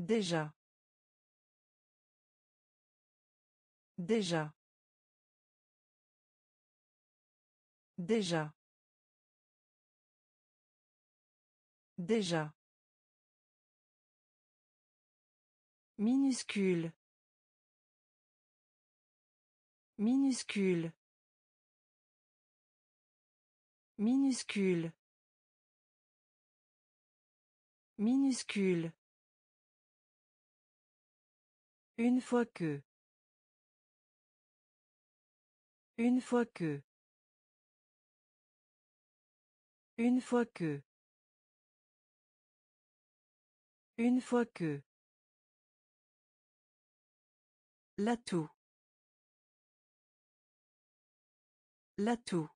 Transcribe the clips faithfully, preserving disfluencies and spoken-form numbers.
Déjà. Déjà. Déjà. Déjà. Minuscule. Minuscule. Minuscule. Minuscule. Une fois que. Une fois que. Une fois que. Une fois que. L'atout. L'atout.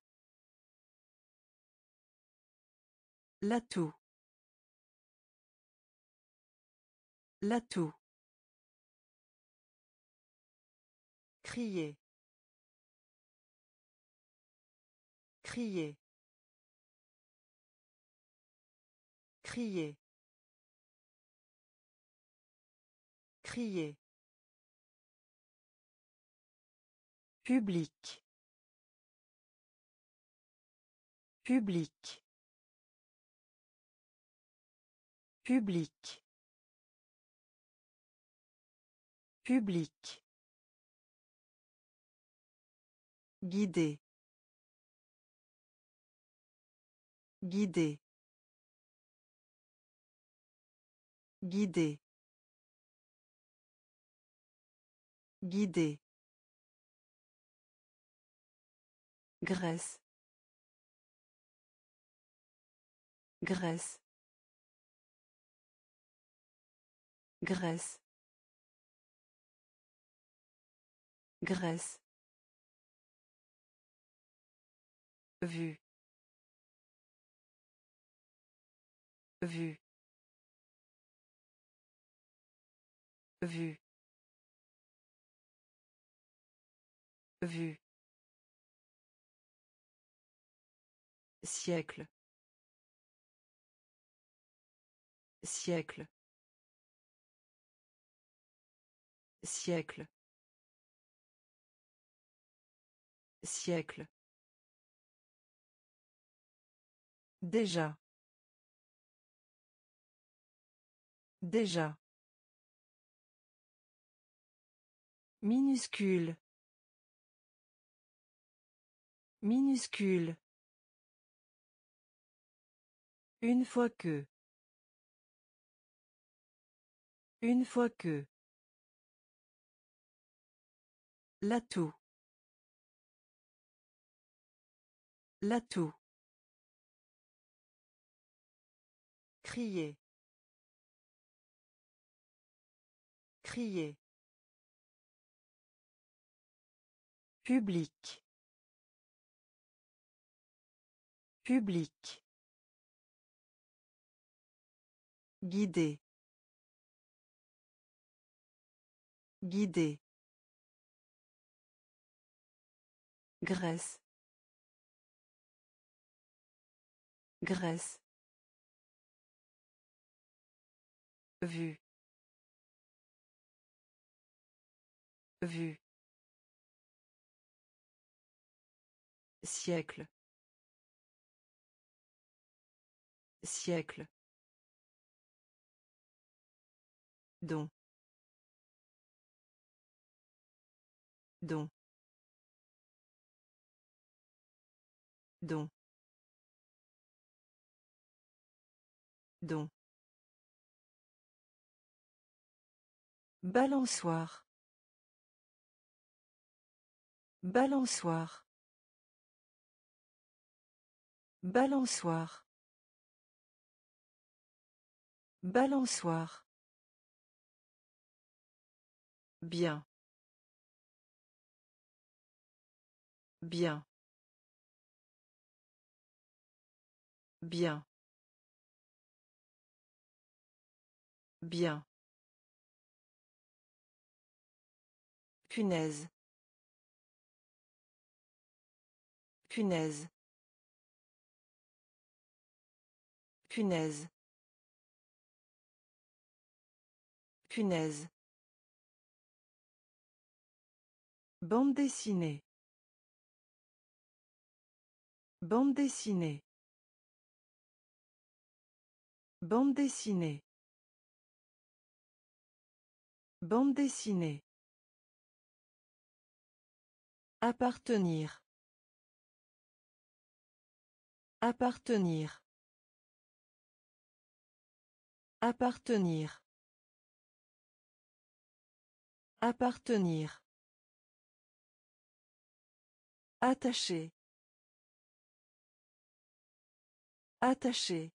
L'atout. L'atout. Crier. Crier. Crier. Crier. Public. Public. Public. Public. Guider. Guider. Guider. Guider. Graisse. Graisse. Graisse. Graisse. Vue. Vue. Vue. Vue. Siècle. Siècle. Siècle. Siècle. Déjà. Déjà. Minuscule. Minuscule. Une fois que. Une fois que. L'atout. L'atout. Crier. Crier. Public. Public. Guider. Guider. Graisse. Graisse. Vue. Vue. Siècle. Siècle. Don. Don. Don. Don. Balançoire. Balançoire. Balançoire. Balançoire. Bien. Bien. Bien. Bien. Punaise. Punaise. Punaise. Punaise. Bande dessinée. Bande dessinée. Bande dessinée. Bande dessinée. Appartenir. Appartenir. Appartenir. Appartenir. Attaché. Attaché.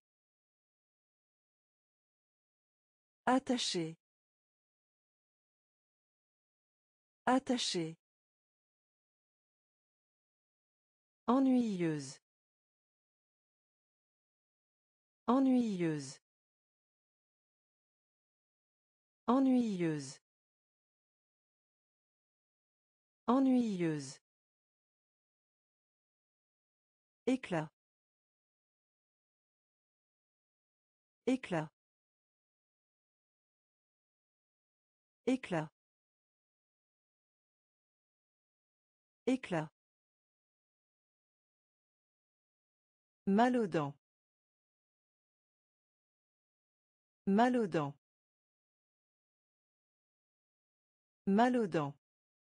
Attaché. Attaché. Ennuyeuse. Ennuyeuse. Ennuyeuse. Ennuyeuse. Éclat. Éclat. Éclat. Éclat. Mal aux dents. Mal aux dents. Mal aux dents.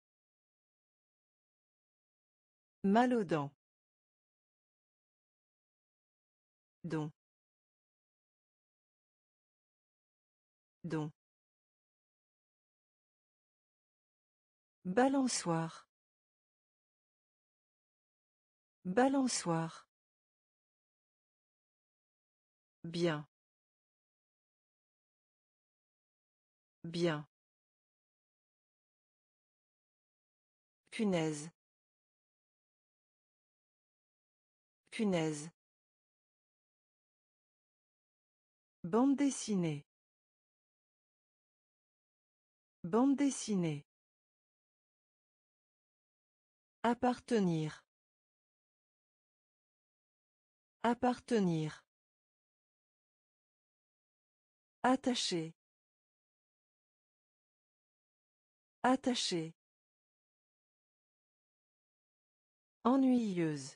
Mal aux dents. Don. Don. Balançoire. Balançoire. Bien. Bien. Punaise. Punaise. Bande dessinée. Bande dessinée. Appartenir. Appartenir. Attaché. Attaché. Ennuyeuse.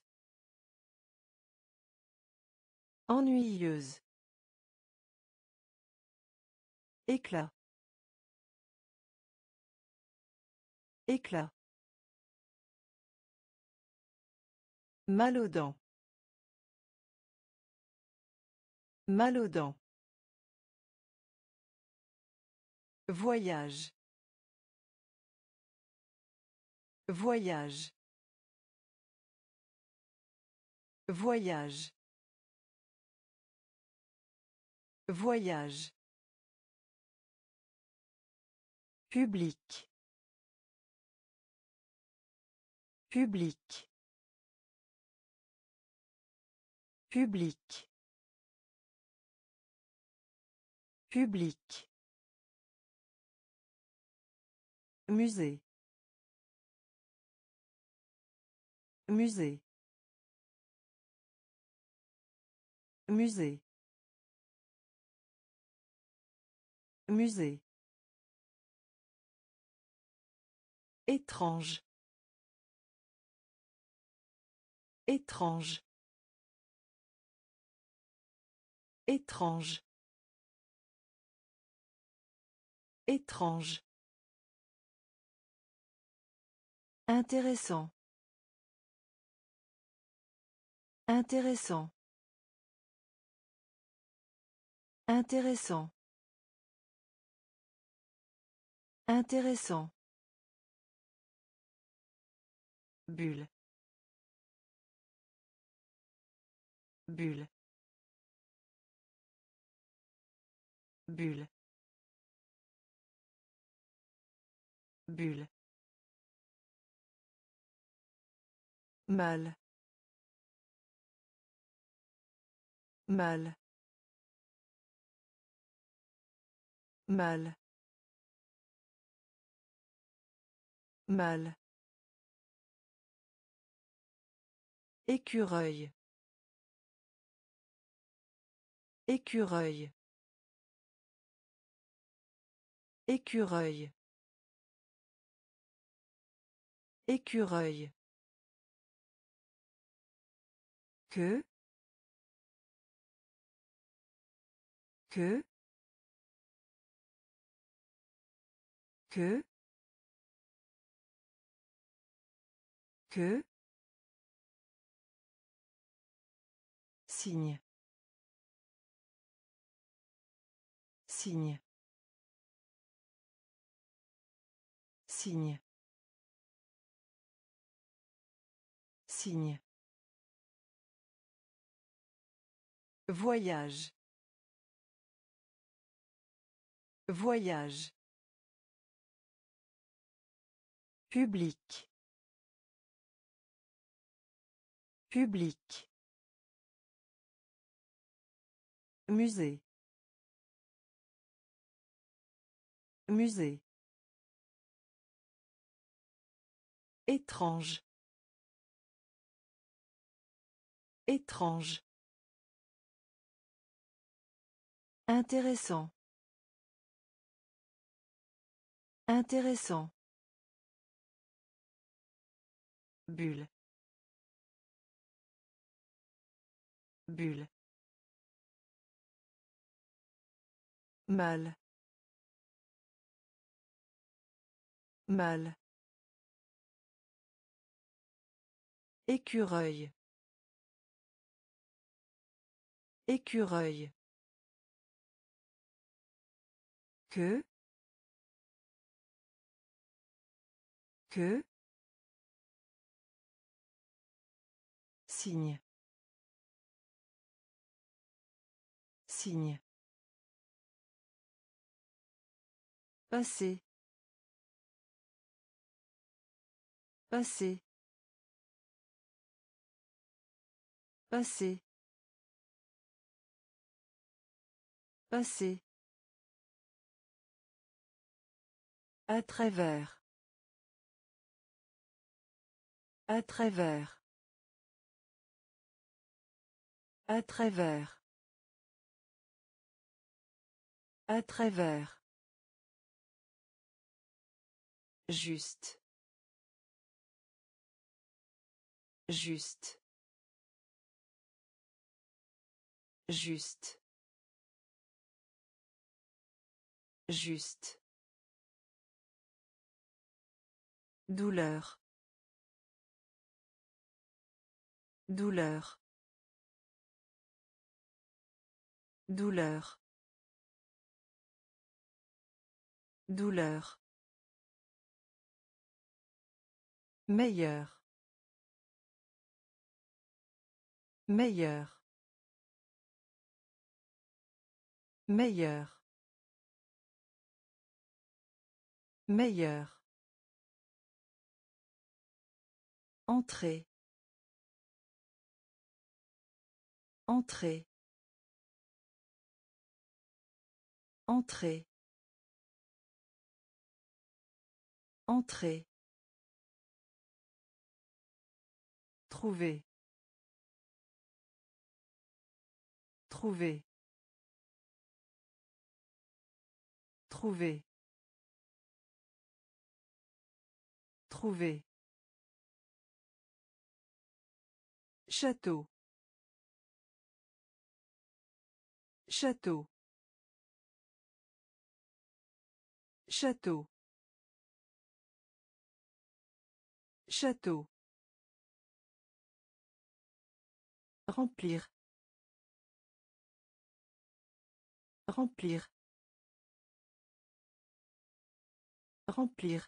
Ennuyeuse. Éclat. Éclat. Mal aux dents. Mal aux dents. Voyage. Voyage. Voyage. Voyage. Public. Public. Public. Public. Musée. Musée. Musée. Musée. Étrange. Étrange. Étrange. Étrange. Intéressant. Intéressant. Intéressant. Intéressant. Bulle. Bulle. Bulle. Bulle. Mal. Mal. Mal. Mal. Écureuil. Écureuil. Écureuil. Écureuil. Que. Que. Que. Que. Signe. Signe. Signe. Signe. Voyage. Voyage. Public. Public. Musée. Musée. Étrange. Étrange. Intéressant. Intéressant. Bulle. Bulle. Mal. Mal. Écureuil. Écureuil. Que. Que. Signe. Signe. Passé. Passé. Passé. Passé. À travers. À travers. À travers. À travers. Juste. Juste. Juste. Juste. Douleur. Douleur. Douleur. Douleur. Meilleur. Meilleur. Meilleur. Meilleur. Entrée. Entrée. Entrée. Entrée. Trouver. Trouver. Trouver. Trouver. Château. Château. Château. Château. Remplir. Remplir. Remplir.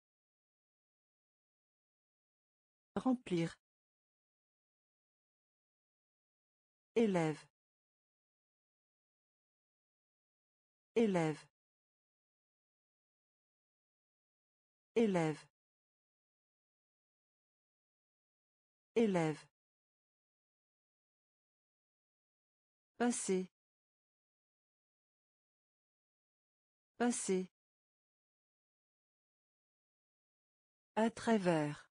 Remplir. Élève. Élève. Élève. Élève. Passé. Passé. À travers.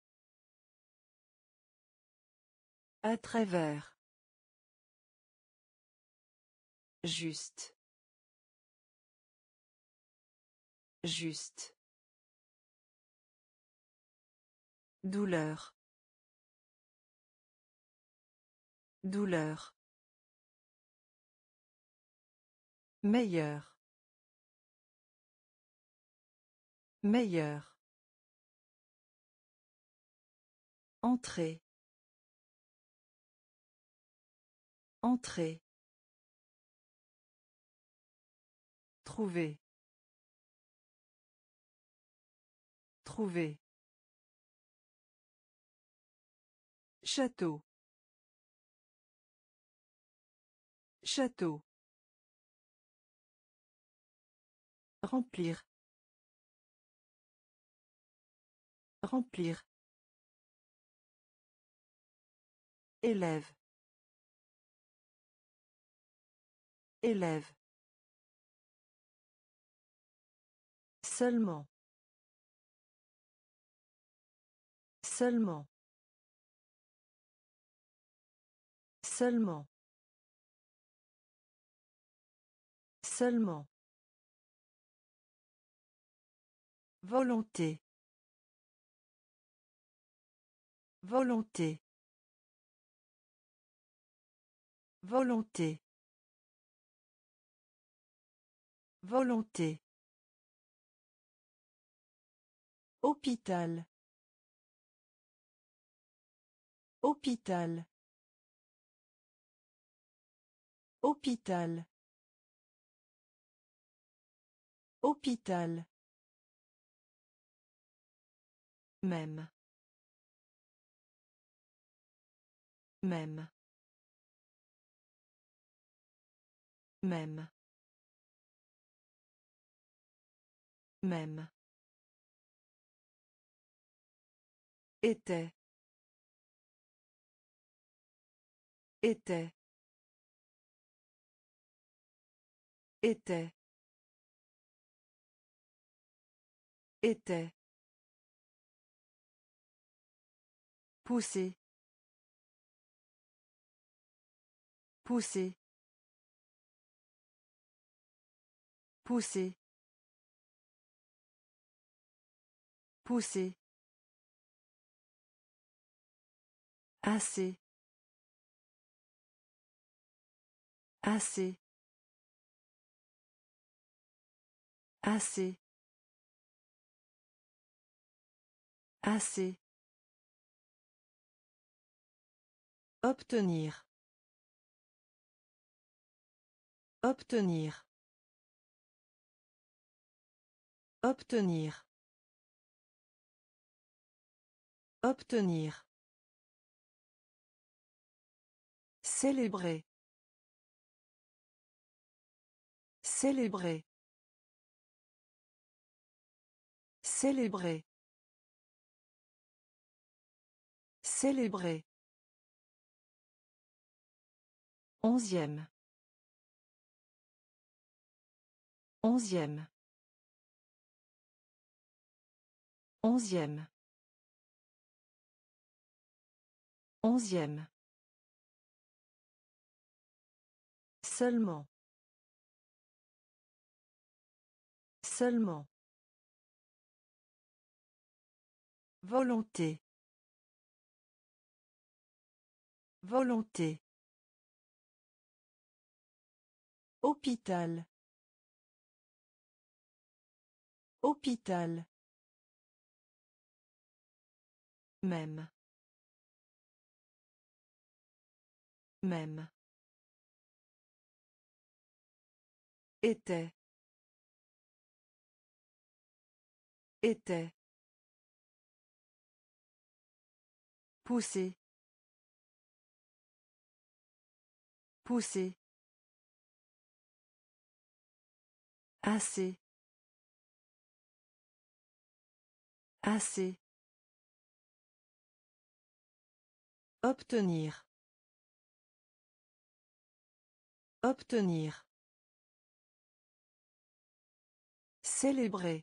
À travers. Juste. Juste. Douleur. Douleur. Meilleur. Meilleur. Entrée. Entrée. Trouver. Trouver. Château. Château. Remplir. Remplir. Élève. Élève. Seulement. Seulement. Seulement. Seulement. Volonté. Volonté. Volonté. Volonté. Hôpital. Hôpital. Hôpital. Hôpital. Même. Même. Même. Même. Était. Était. Était. Était. Pousser. Pousser. Pousser. Pousser. Assez. Assez. Assez. Assez. Obtenir. Obtenir. Obtenir. Obtenir. Célébrer. Célébrer. Célébrer. Célébrer. Onzième. Onzième. Onzième. Onzième. Seulement. Seulement. Volonté. Volonté. Hôpital. Hôpital. Même. Même. Était. Était. Pousser. Pousser. Assez. Assez. Obtenir. Obtenir. Célébrer.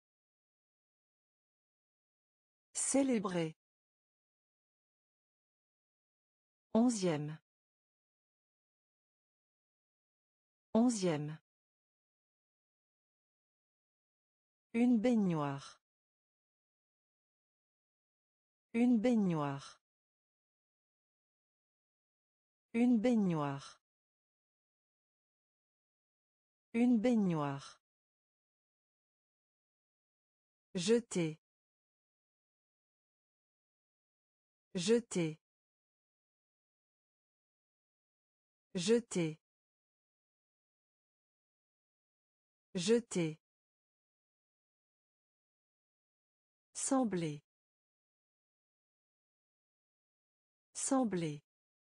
Célébrer. Onzième. Onzième. Une baignoire. Une baignoire. Une baignoire. Une baignoire. Jeter. Jeter. Jeter. Jeter. Sembler. Sembler.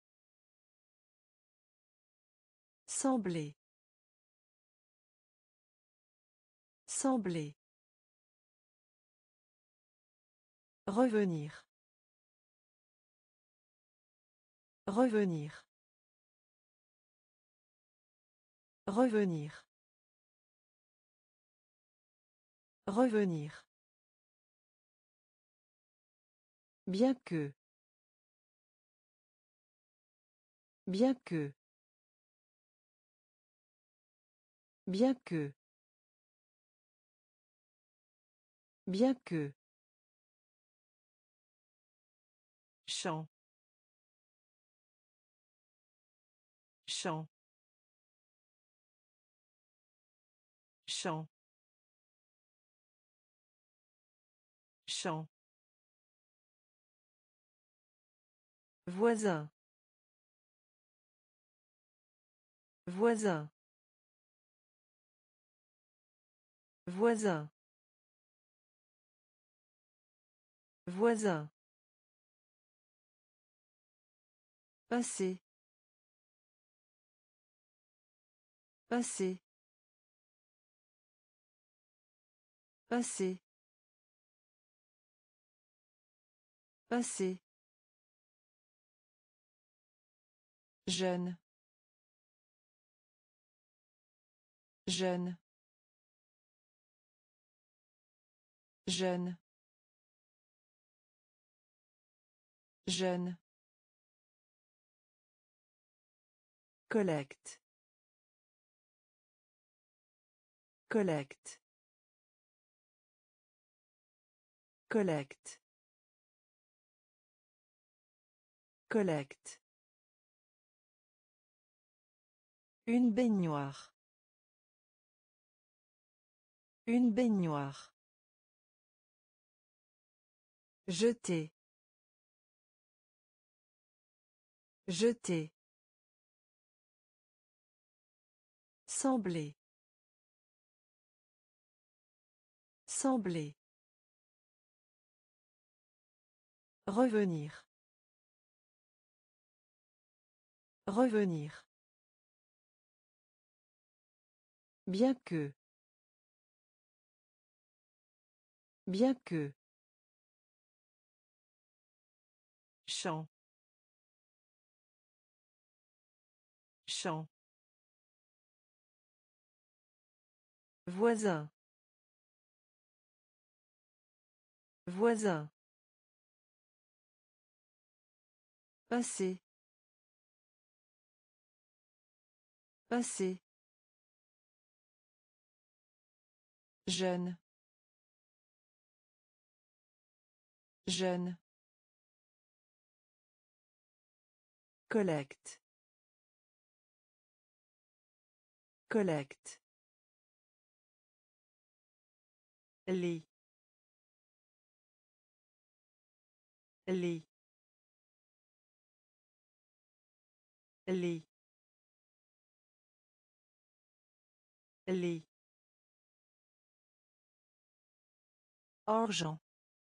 Sembler. Sembler. Revenir. Revenir. Revenir. Revenir. Bien que. Bien que. Bien que. Bien que. Champ. Champ. Champ. Champ. Voisin. Voisin. Voisin. Voisin. Passé. Passé. Passé. Passé. Jeune. Jeune. Jeune. Jeune. Collecte. Collecte. Collecte. Collecte. Une baignoire. Une baignoire. Jeter. Jeter. Sembler. Sembler. Revenir. Revenir. Bien que. Bien que. Champ. Champ. Voisin. Voisin. Passé. Passé. Jeune. Jeune. Collecte. Collecte. Lit. Lit. Lit. Lit. Argent.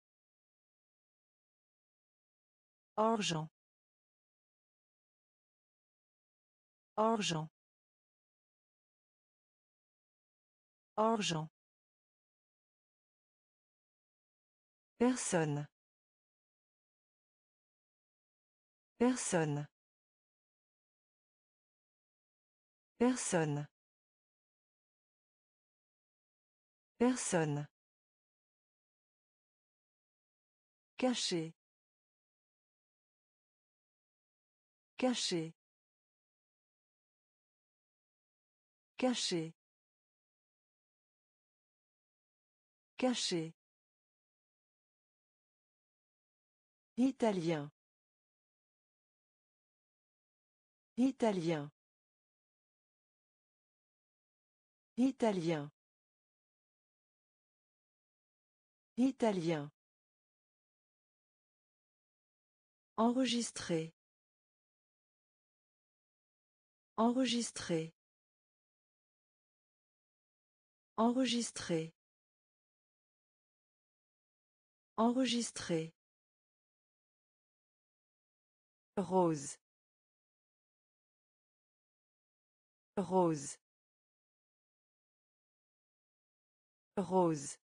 Argent. Argent. Argent. Personne. Personne. Personne. Personne. Caché. Caché. Caché. Caché. Italien. Italien. Italien. Italien. Enregistrer. Enregistrer. Enregistrer. Enregistrer. Rose. Rose. Rose.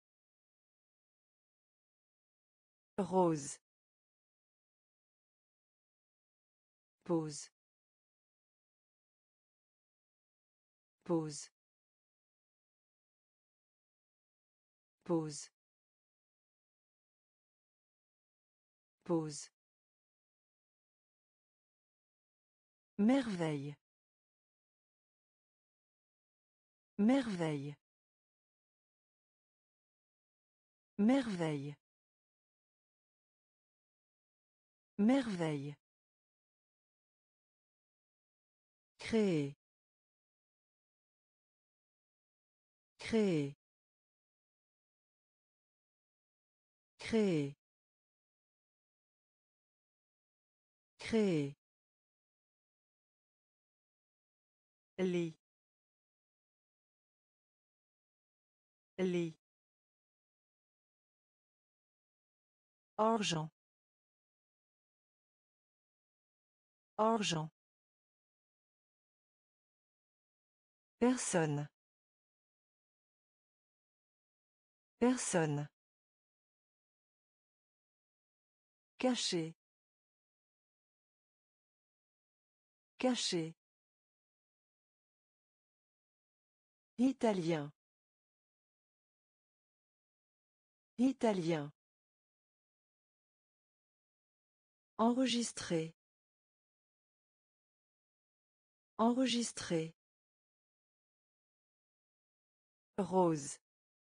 Rose. Pause. Pause. Pause. Pause. Merveille. Merveille. Merveille. Merveille. Créer. Créer. Créer. Créer. Lit. Lit. Argent. Argent. Personne. Personne. Caché. Caché. Italien. Italien. Enregistrer. Enregistrer. Rose.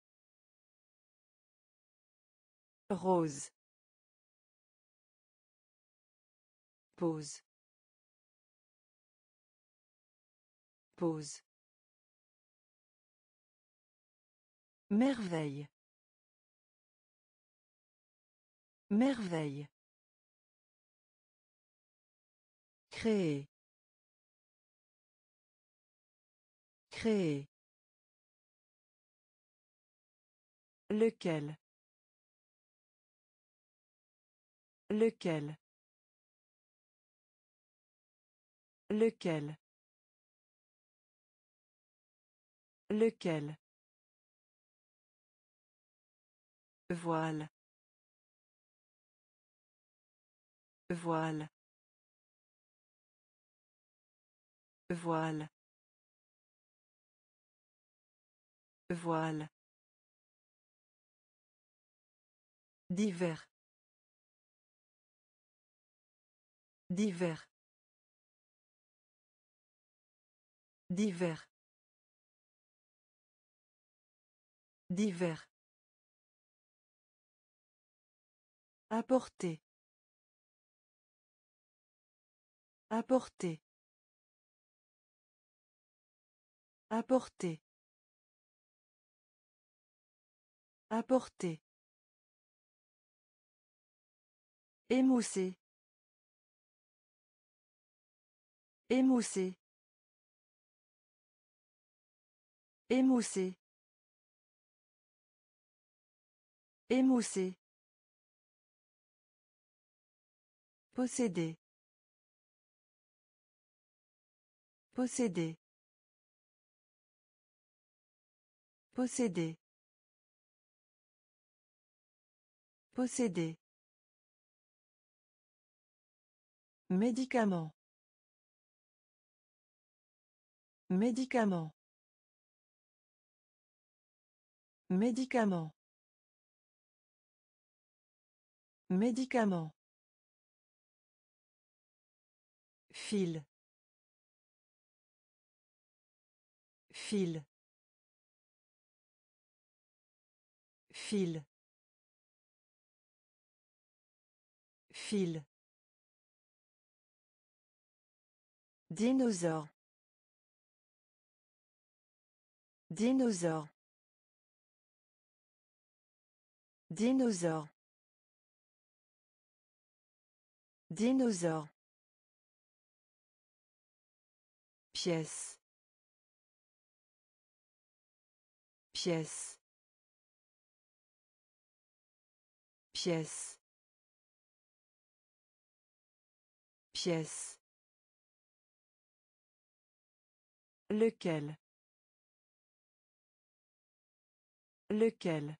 Rose. Pause. Pause. Merveille. Merveille. Créer. Créer. Lequel. Lequel. Lequel. Lequel. Voile. Voile. Voile. Voile. Divers. Divers. Divers. Divers. Apporter. Apporter. Apporter. Apporter. Émousser. Émousser. Émousser. Émousser. Posséder. Posséder. Posséder. Posséder. Médicament. Médicament. Médicament. Médicament. Fil. Fil. Fil. Fil. Dinosaure. Dinosaure. Dinosaure. Dinosaure. Pièce. Pièce. Pièce. Pièce. Lequel. Lequel.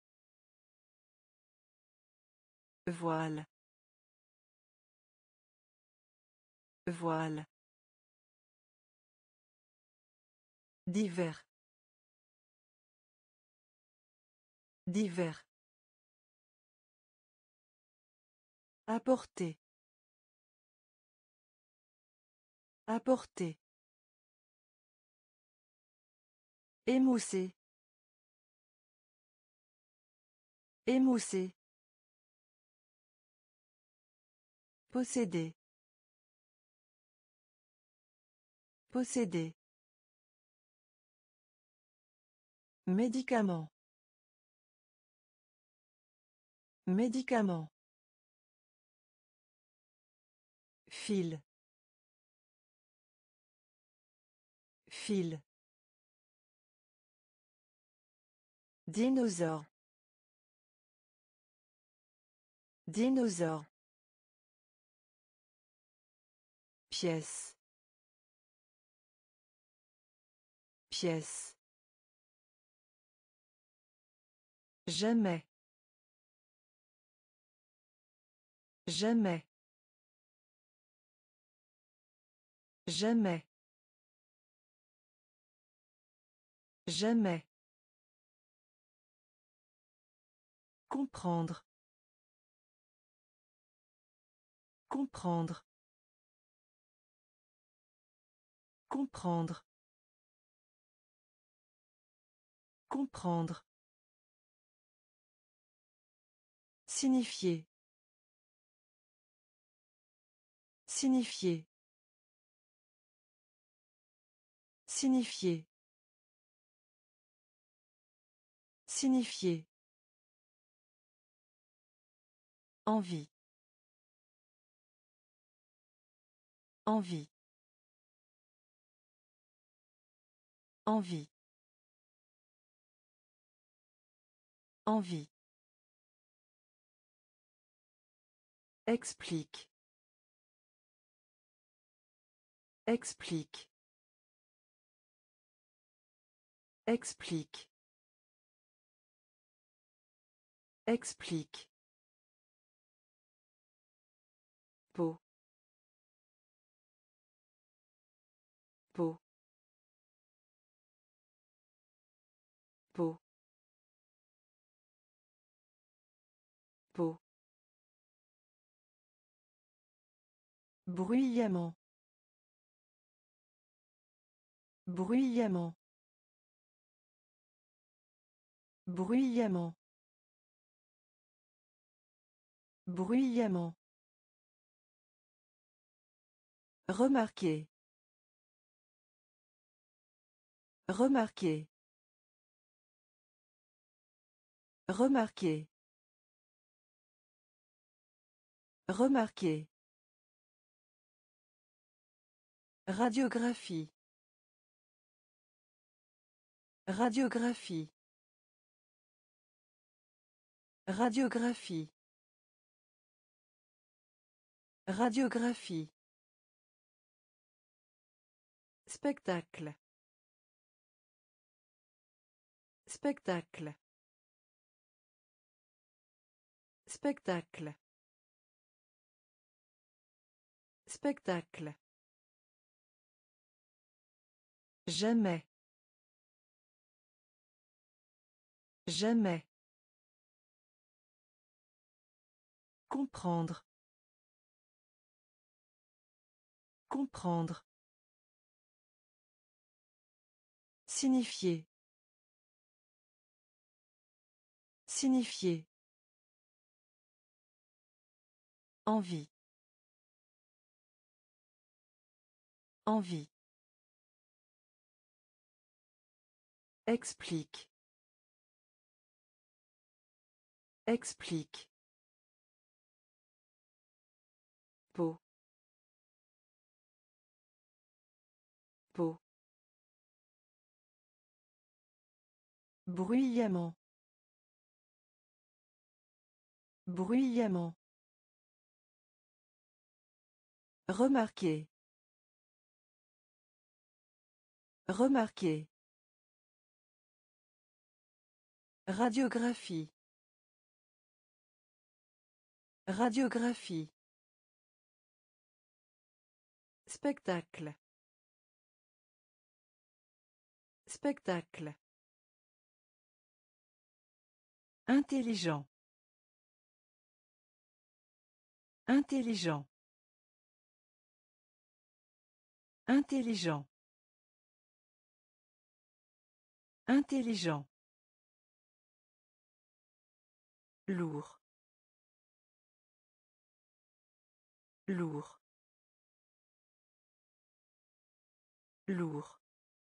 Voile. Voile. Divers. Divers. Apporter. Apporter. Émousser. Émousser. Posséder. Posséder. Médicament. Médicament. Fil. Fil. Dinosaure. Dinosaure. Pièce. Pièce. Jamais. Jamais. Jamais. Jamais. Comprendre. Comprendre. Comprendre. Comprendre. Signifier. Signifier. Signifier. Signifier. Envie. Envie. Envie. Envie. Explique. Explique. Explique. Explique. Peau. Peau. Peau. Peau. Bruyamment. Bruyamment. Bruyamment. Bruyamment. Remarquer. Remarquer. Remarquer. Remarquer. Radiographie. Radiographie. Radiographie. Radiographie. Spectacle. Spectacle. Spectacle. Spectacle. Jamais. Jamais. Comprendre. Comprendre. Signifier. Signifier. Envie. Envie. Explique. Explique. Peau. Peau. Bruyamment. Bruyamment. Remarquer. Remarquer. Radiographie. Radiographie. Spectacle. Spectacle. Intelligent. Intelligent. Intelligent. Intelligent. Lourd. Lourd. Lourd.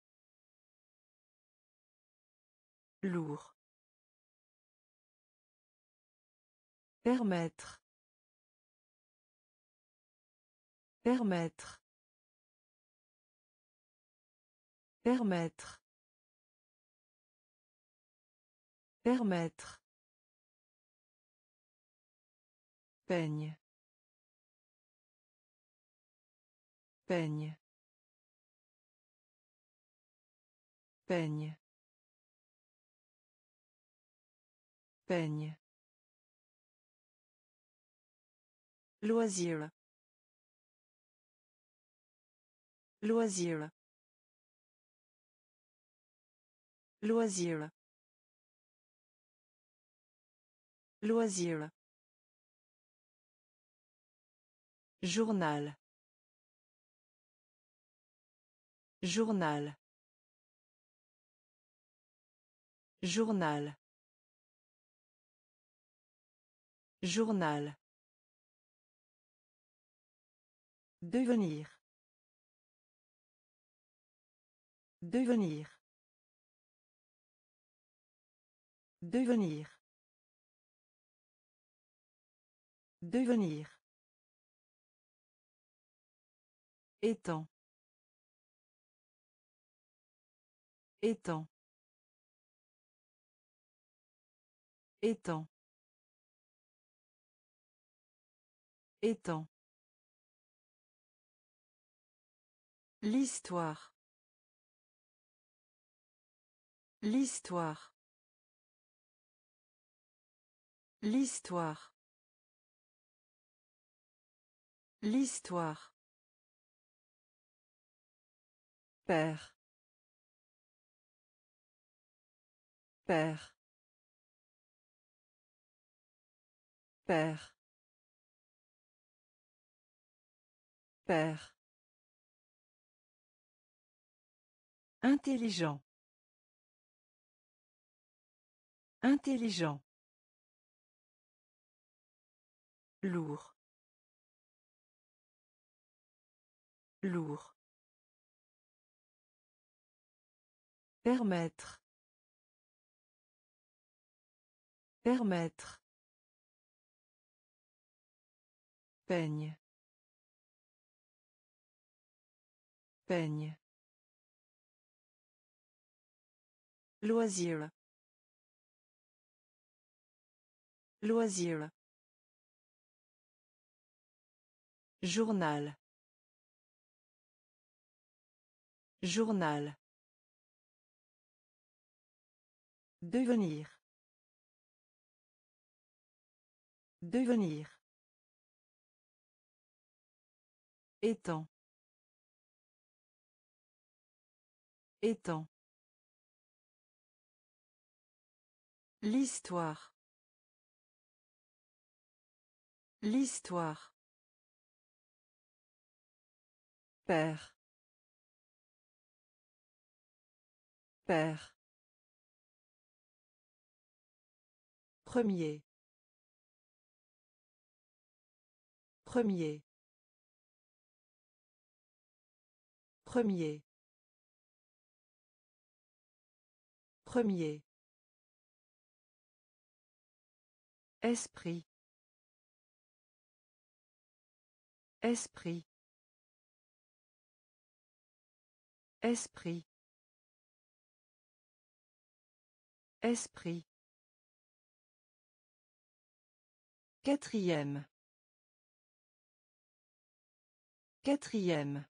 Lourd. Permettre. Permettre. Permettre. Permettre. Peigne. Peigne. Peigne. Peigne. Loisir. Loisir. Loisir. Loisir. Journal. Journal. Journal. Journal. Devenir. Devenir. Devenir. Devenir. Étang. Étang. Étang. Étang. L'histoire. L'histoire. L'histoire. L'histoire. Père. Père. Père. Père. Intelligent. Intelligent. Lourd. Lourd. Permettre. Permettre. Peigne. Peigne. Loisir. Loisir. Journal. Journal. Devenir. Devenir. Étang. Étang. L'histoire. L'histoire. Père. Père. Premier. Premier. Premier. Premier. Esprit. Esprit. Esprit. Esprit. Quatrième. Quatrième.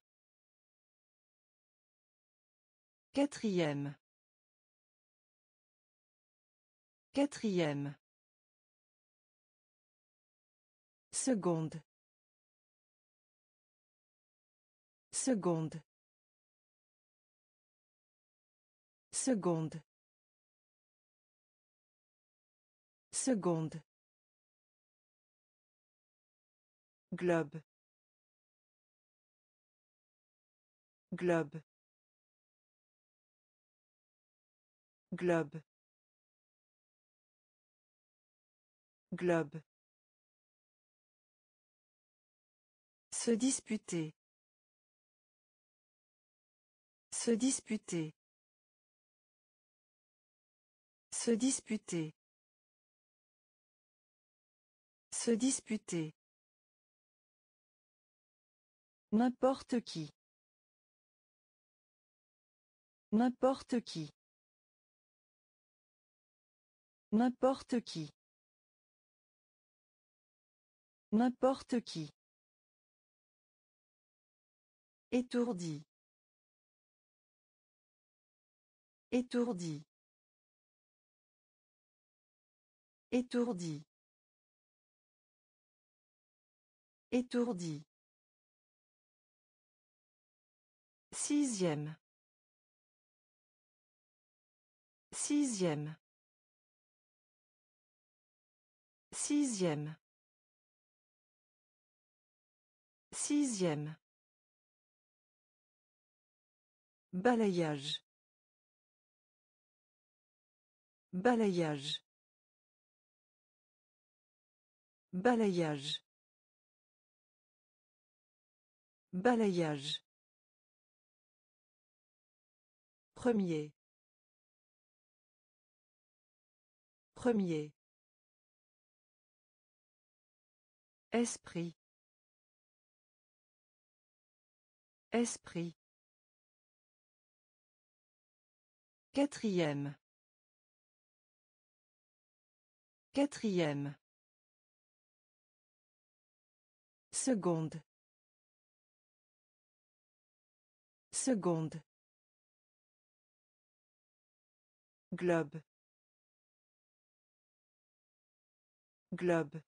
Quatrième. Quatrième. Seconde. Seconde. Seconde. Seconde. Globe. Globe. Globe. Globe. Se disputer. Se disputer. Se disputer. Se disputer. N'importe qui. N'importe qui. N'importe qui. N'importe qui. Étourdi. Étourdi. Étourdi. Étourdi. Sixième. Sixième. Sixième. Sixième. Balayage. Balayage. Balayage. Balayage. Premier. Premier. Esprit. Esprit. Quatrième. Quatrième. Seconde. Seconde. Globe. Globe.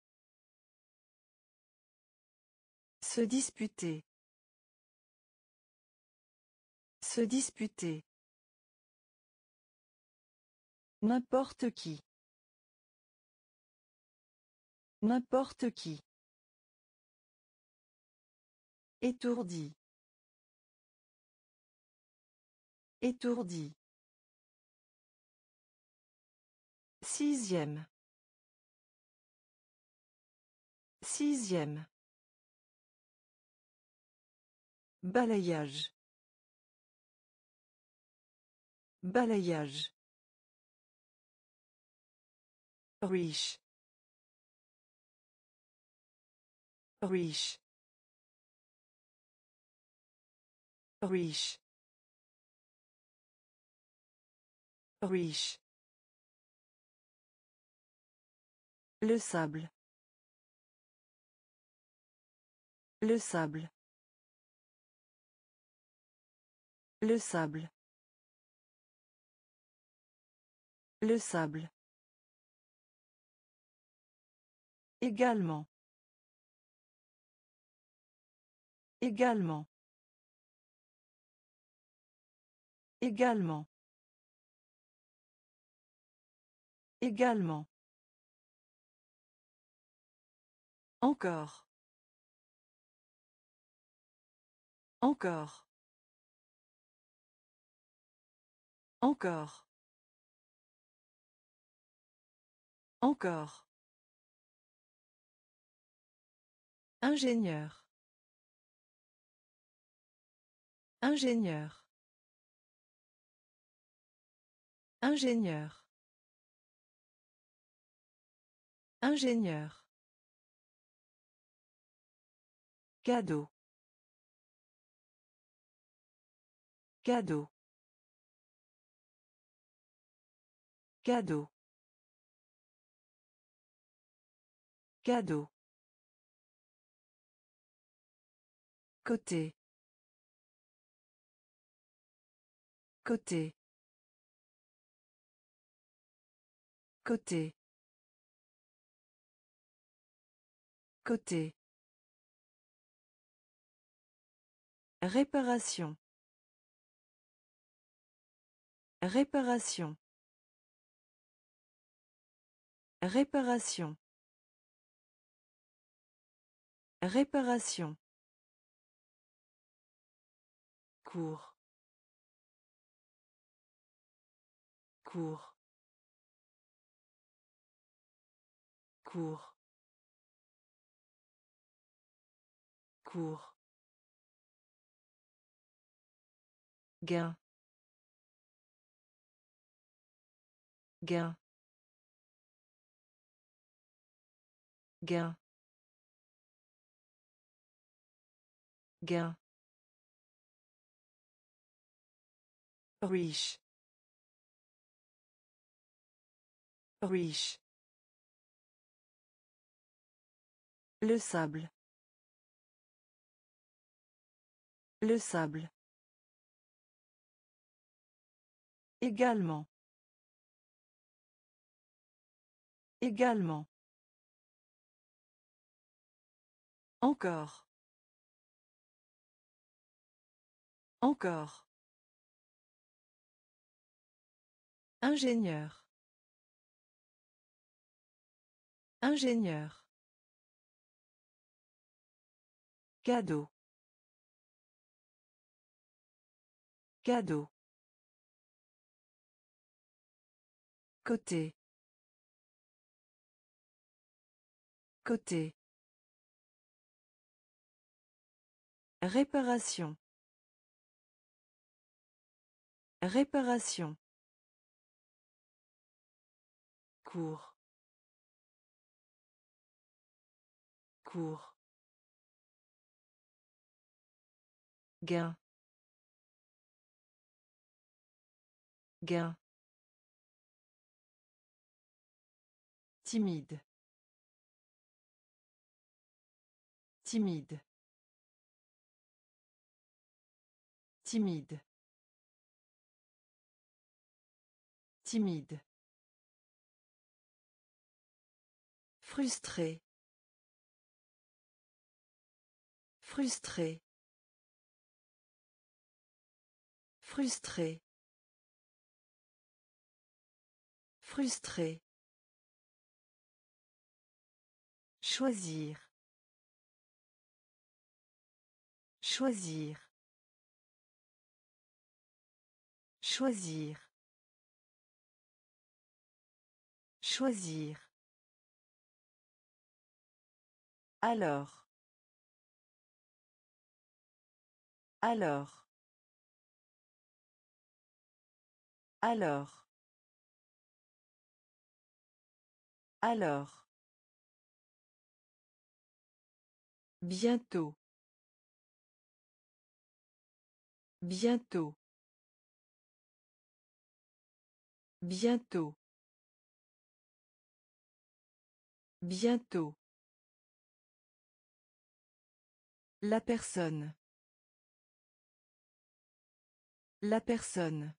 Se disputer. Se disputer. N'importe qui. N'importe qui. Étourdi. Étourdi. Sixième. Sixième. Balayage. Balayage. Riche. Riche. Riche. Riche. Le sable. Le sable. Le sable. Le sable. Également. Également. Également. Également. Encore. Encore. Encore. Encore. Ingénieur. Ingénieur. Ingénieur. Ingénieur. Cadeau. Cadeau. Cadeau. Cadeau. Côté. Côté. Côté. Côté. Réparation. Réparation. Réparation. Réparation. Cours. Cours. Cours. Cours. Gain. Gain. Gain. Gain. Riche. Riche. Le sable. Le sable. Également. Également. Encore. Encore. Ingénieur. Ingénieur. Cadeau. Cadeau. Côté. Côté. Réparation. Réparation. Cours. Cours. Gain. Gain. Timide. Timide. Timide. Timide. Frustré. Frustré. Frustré. Frustré. Choisir. Choisir. Choisir. Choisir. Alors. Alors. Alors. Alors. Bientôt. Bientôt. Bientôt. Bientôt. La personne. La personne.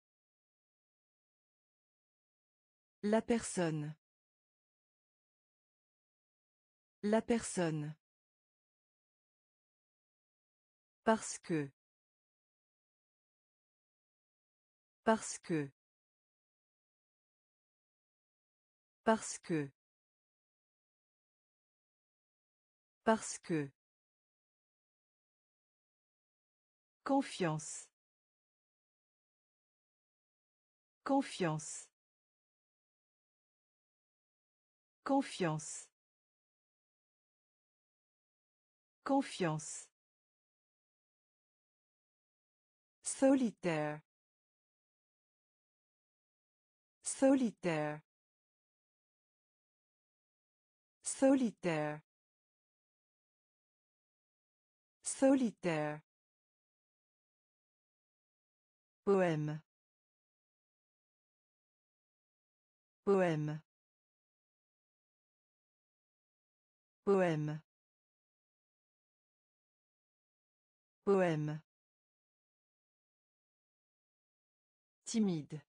La personne. La personne. Parce que. Parce que. Parce que. Parce que. Confiance. Confiance. Confiance. Confiance. Solitaire. Solitaire. Solitaire. Solitaire. Poème. Poème. Poème. Poème. Timide.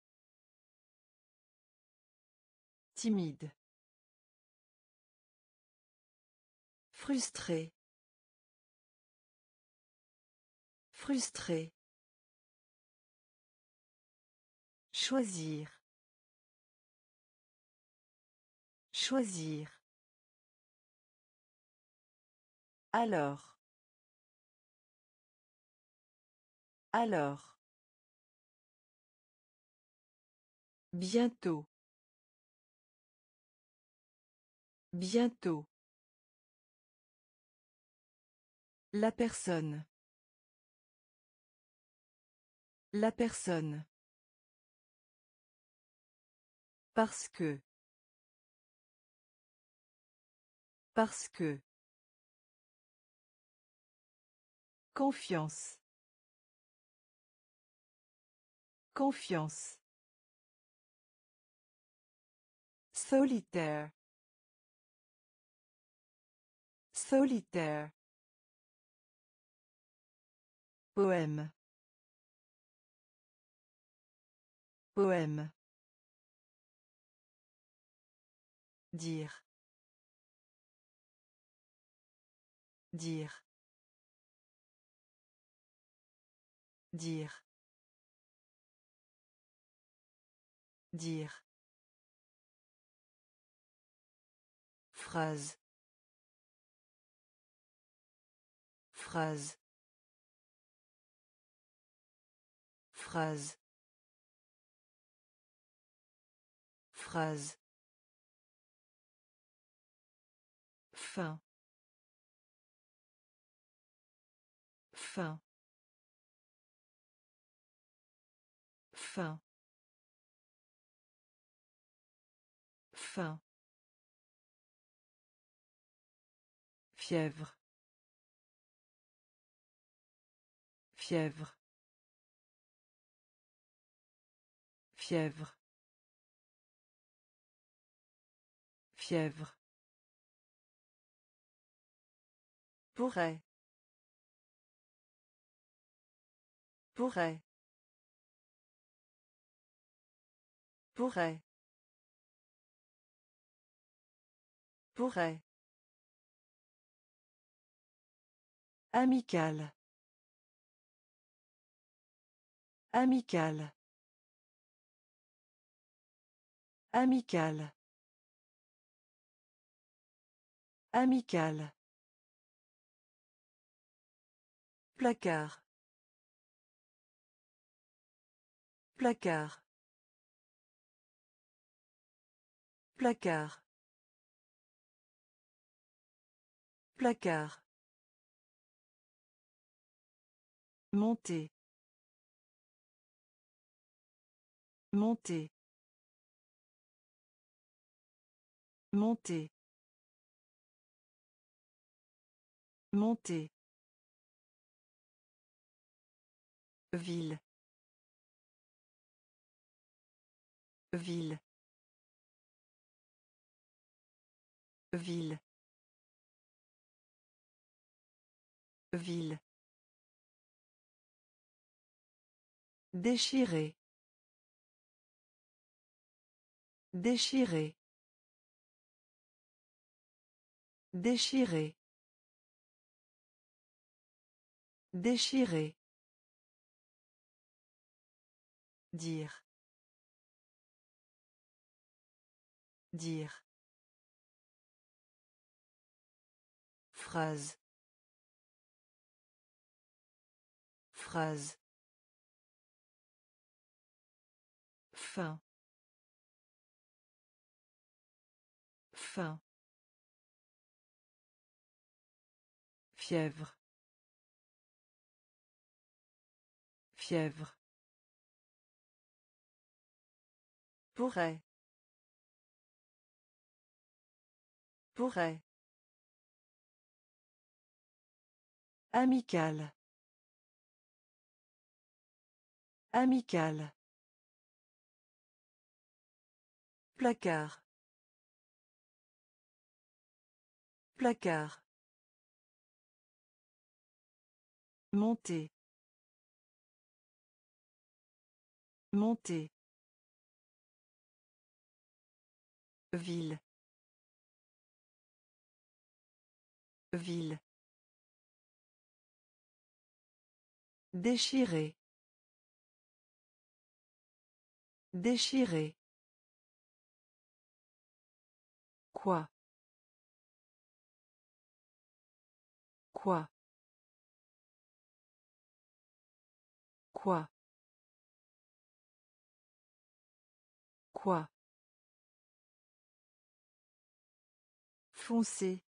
Timide. Frustré. Frustré. Choisir. Choisir. Alors. Alors. Bientôt. Bientôt. La personne. La personne. Parce que. Parce que. Confiance. Confiance. Solitaire. Solitaire. Poème. Poème. Dire. Dire. Dire. Dire. Phrase. Phrase. Phrase. Phrase. Fin. Fin. Fin. Fin. Fièvre. Fièvre. Fièvre. Fièvre. Pourrait. Pourrait. Pourrait. Pourrait. Amical. Amical. Amical. Amical. Placard. Placard. Placard. Placard. Monter. Monter. Monter. Monter. Ville. Ville. Ville. Ville. Déchirer. Déchirer. Déchirer. Déchirer. Dire. Dire. Phrase. Phrase. Fin. Fin. Fièvre. Fièvre. Pourrait. Pourrait. Amical. Amical. Placard. Placard. Monter. Monter. Ville. Ville. Déchirer. Déchirer. Quoi? Quoi? Quoi? Quoi? Foncé.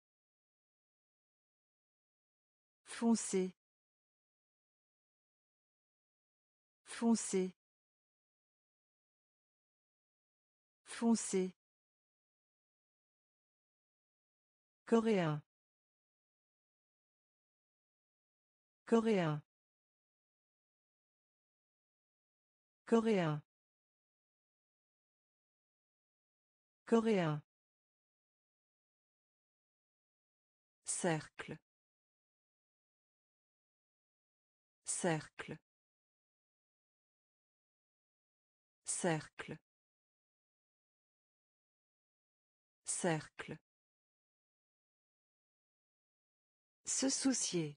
Foncé. Foncé. Foncé. Coréen. Coréen. Coréen. Coréen. Cercle. Cercle. Cercle. Cercle. Se soucier.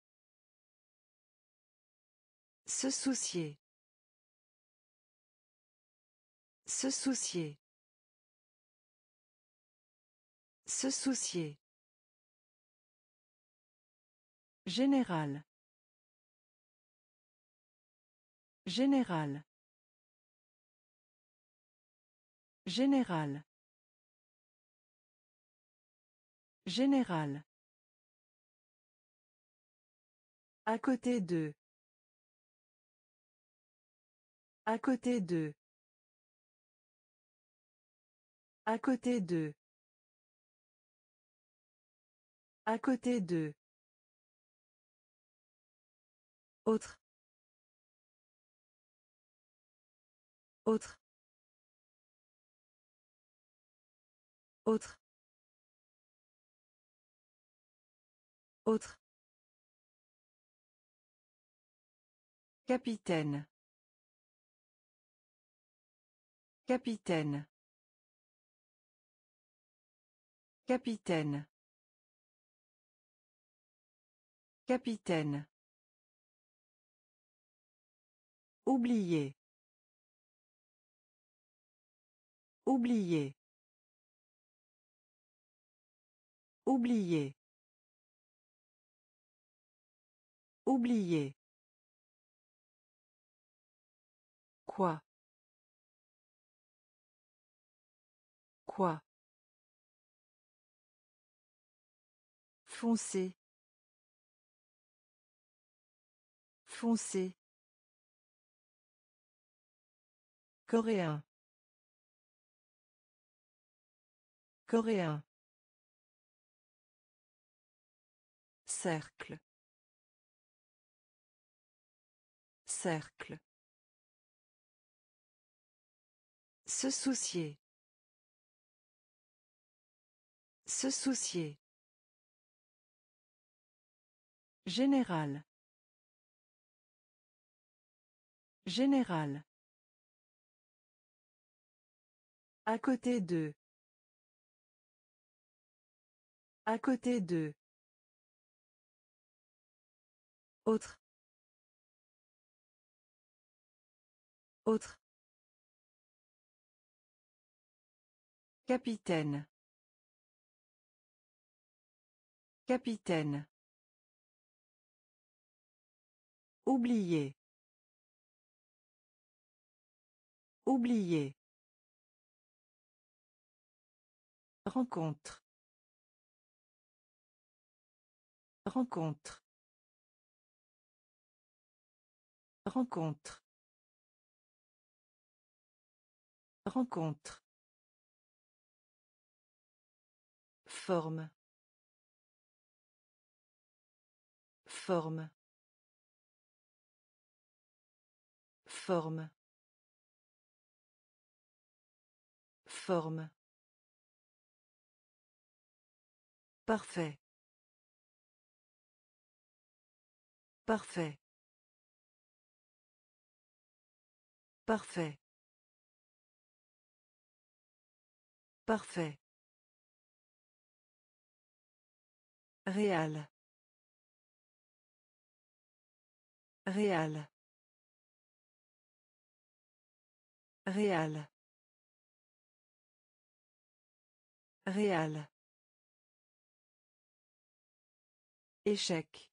Se soucier. Se soucier. Se soucier. Général. Général. Général. Général. À côté d'eux. À côté d'eux. À côté d'eux. À côté d'eux. Autre. Autre. Autre. Autre. Capitaine. Capitaine. Capitaine. Capitaine. Oublier. Oublier. Oublier. Oublier. Quoi? Quoi? Foncé. Foncé. Coréen. Coréen. Cercle. Cercle. Se soucier. Se soucier. Général. Général. À côté d'eux. À côté d'eux. Autre. Autre. Capitaine. Capitaine. Oublier. Oublier. Rencontre. Rencontre. Rencontre. Rencontre. Forme. Forme. Forme. Forme. Parfait. Parfait. Parfait. Parfait. Réal. Réal. Réal. Réal. Échec.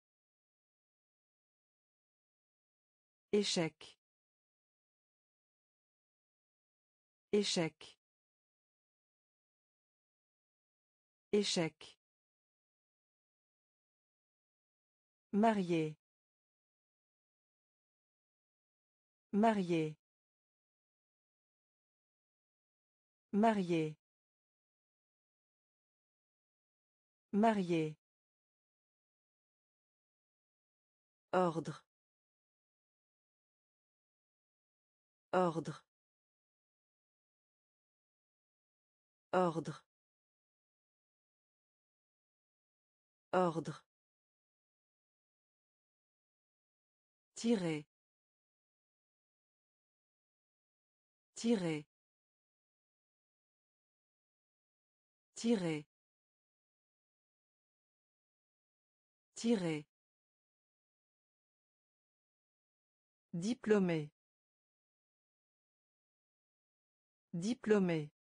Échec. Échec. Échec. Marié. Marié. Marié. Marié. Ordre. Ordre. Ordre. Ordre. Tirer. Tirer. Tirer. Tirer. Diplômé. Diplômé.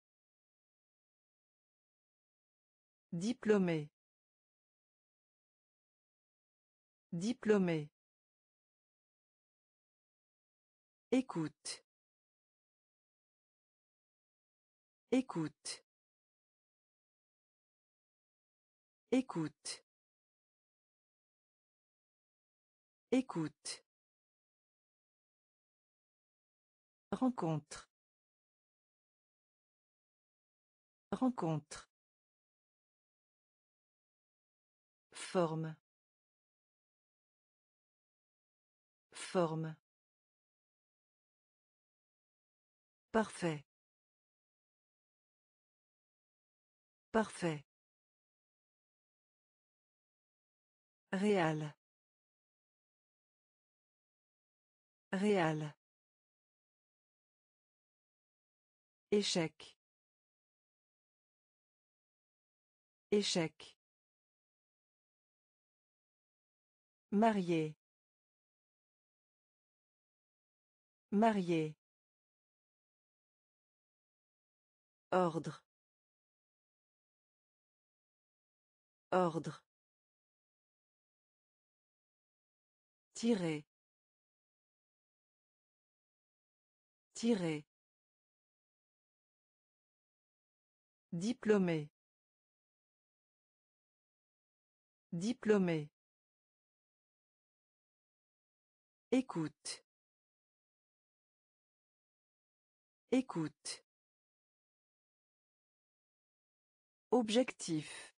Diplômé. Diplômé. Écoute. Écoute. Écoute. Écoute. Rencontre. Rencontre. Forme. Forme. Parfait. Parfait. Réal. Réal. Échec. Échec. Marié. Marié. Ordre. Ordre. Tirer. Tirer. Diplômé. Diplômé. Écoute. Écoute. Objectif.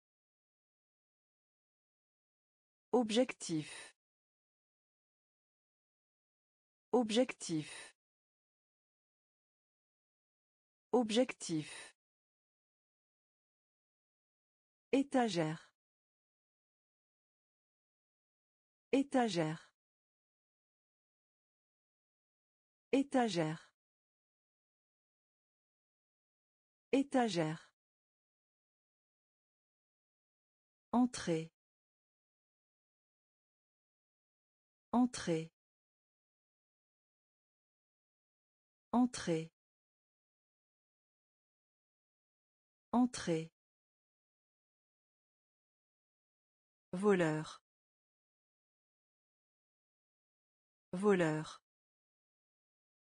Objectif. Objectif. Objectif. Étagère. Étagère. Étagère. Étagère. Entrée. Entrée. Entrée. Entrée. Voleur. Voleur.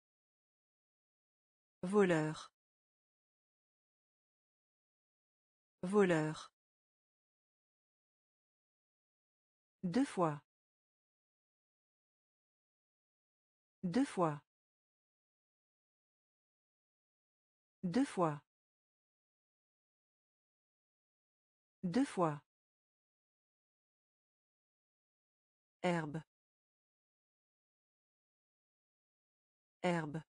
Voleur. Voleur. Deux fois. Deux fois. Deux fois. Deux fois. Herbe. Herbe.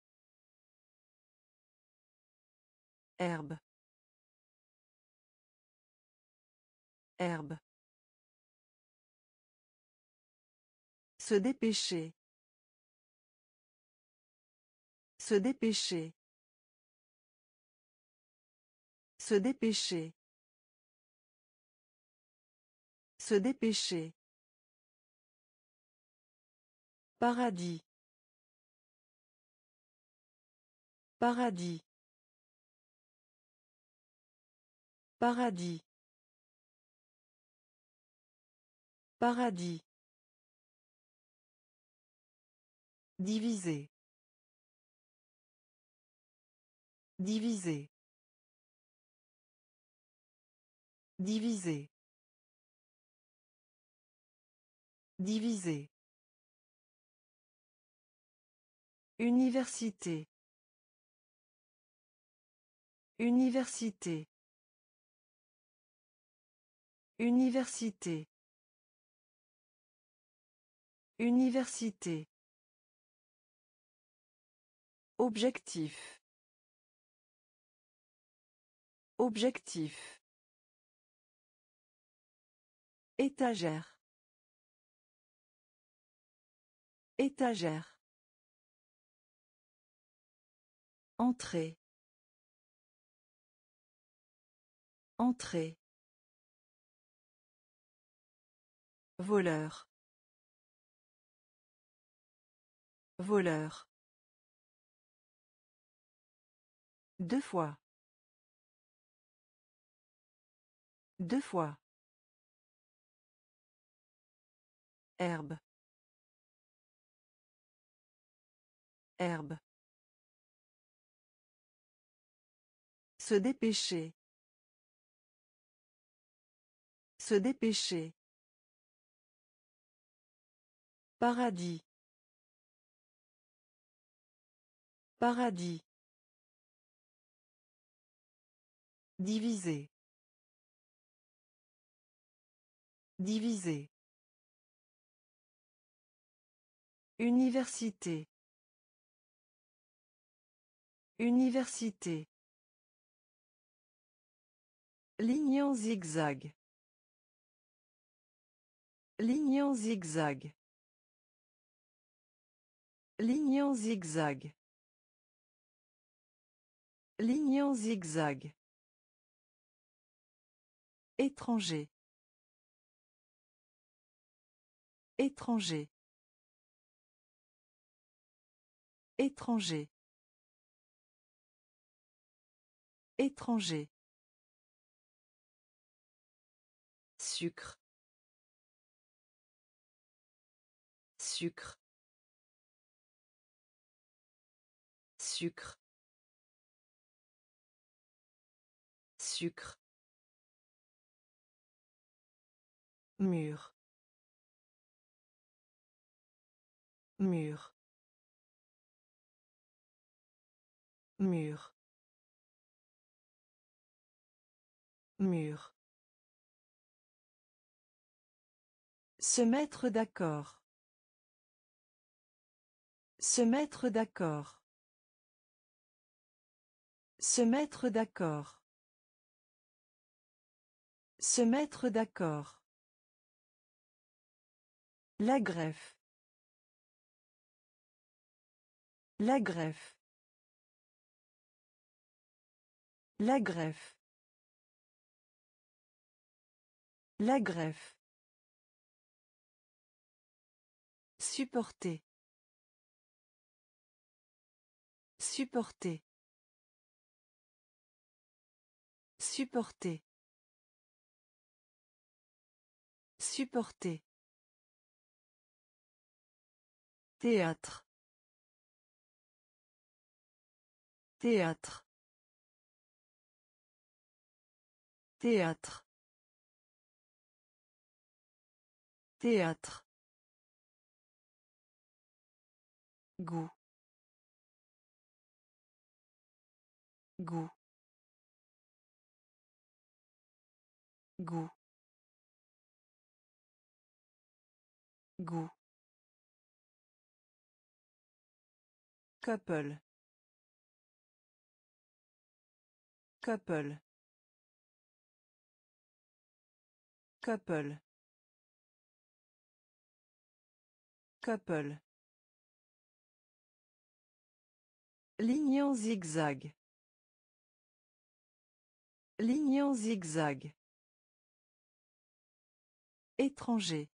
Herbe. Herbe. Se dépêcher. Se dépêcher. Se dépêcher. Se dépêcher. Paradis. Paradis. Paradis. Paradis. Diviser. Diviser. Diviser. Diviser. Université. Université. Université. Université. Objectif. Objectif. Étagère. Étagère. Entrée. Entrée. Voleur. Voleur. Deux fois. Deux fois. Herbe. Herbe. Se dépêcher. Se dépêcher. Paradis. Paradis. Diviser. Diviser. Université. Université. Ligne en zigzag. Ligne en zigzag. Ligne en zigzag. Ligne en zigzag. Étranger. Étranger. Étranger. Étranger. Sucre. Sucre. Sucre. Sucre. Mur. Mur. Mur. Mur. Se mettre d'accord. Se mettre d'accord. Se mettre d'accord. Se mettre d'accord. La greffe. La greffe. La greffe. La greffe. Supporter. Supporter. Supporter. Supporter. Théâtre. Théâtre. Théâtre. Théâtre. Goût. Goût. Goût. Goût. Couple. Couple. Couple. Couple. Ligne en zigzag. Ligne en zigzag. Étranger.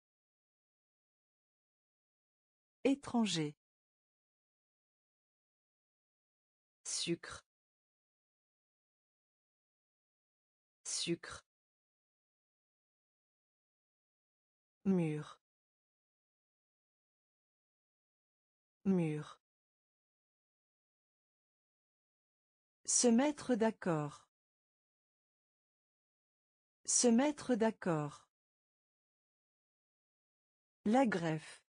Étranger. Sucre. Sucre. Mur. Mur. Se mettre d'accord. Se mettre d'accord. La greffe.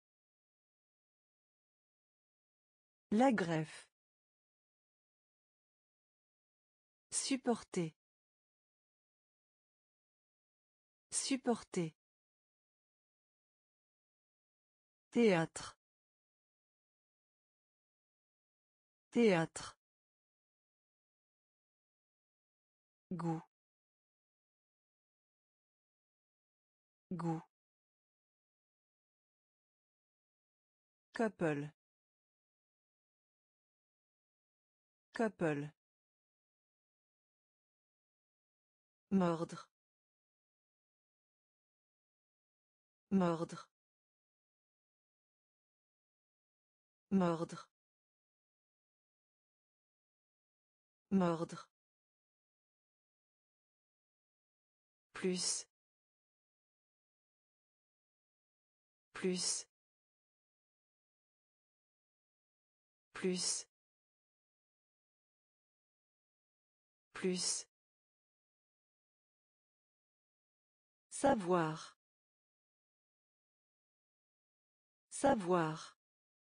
La greffe. Supporter. Supporter. Théâtre. Théâtre. Goût. Goût. Couple. Couple. Mordre. Mordre. Mordre. Mordre. Plus. Plus. Plus. Plus. Savoir. Savoir.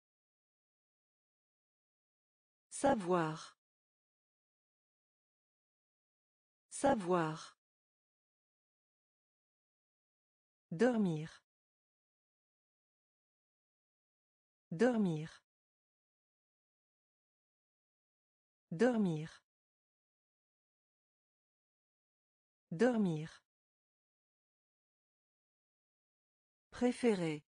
Savoir. Savoir. Dormir. Dormir. Dormir. Dormir. Préféré.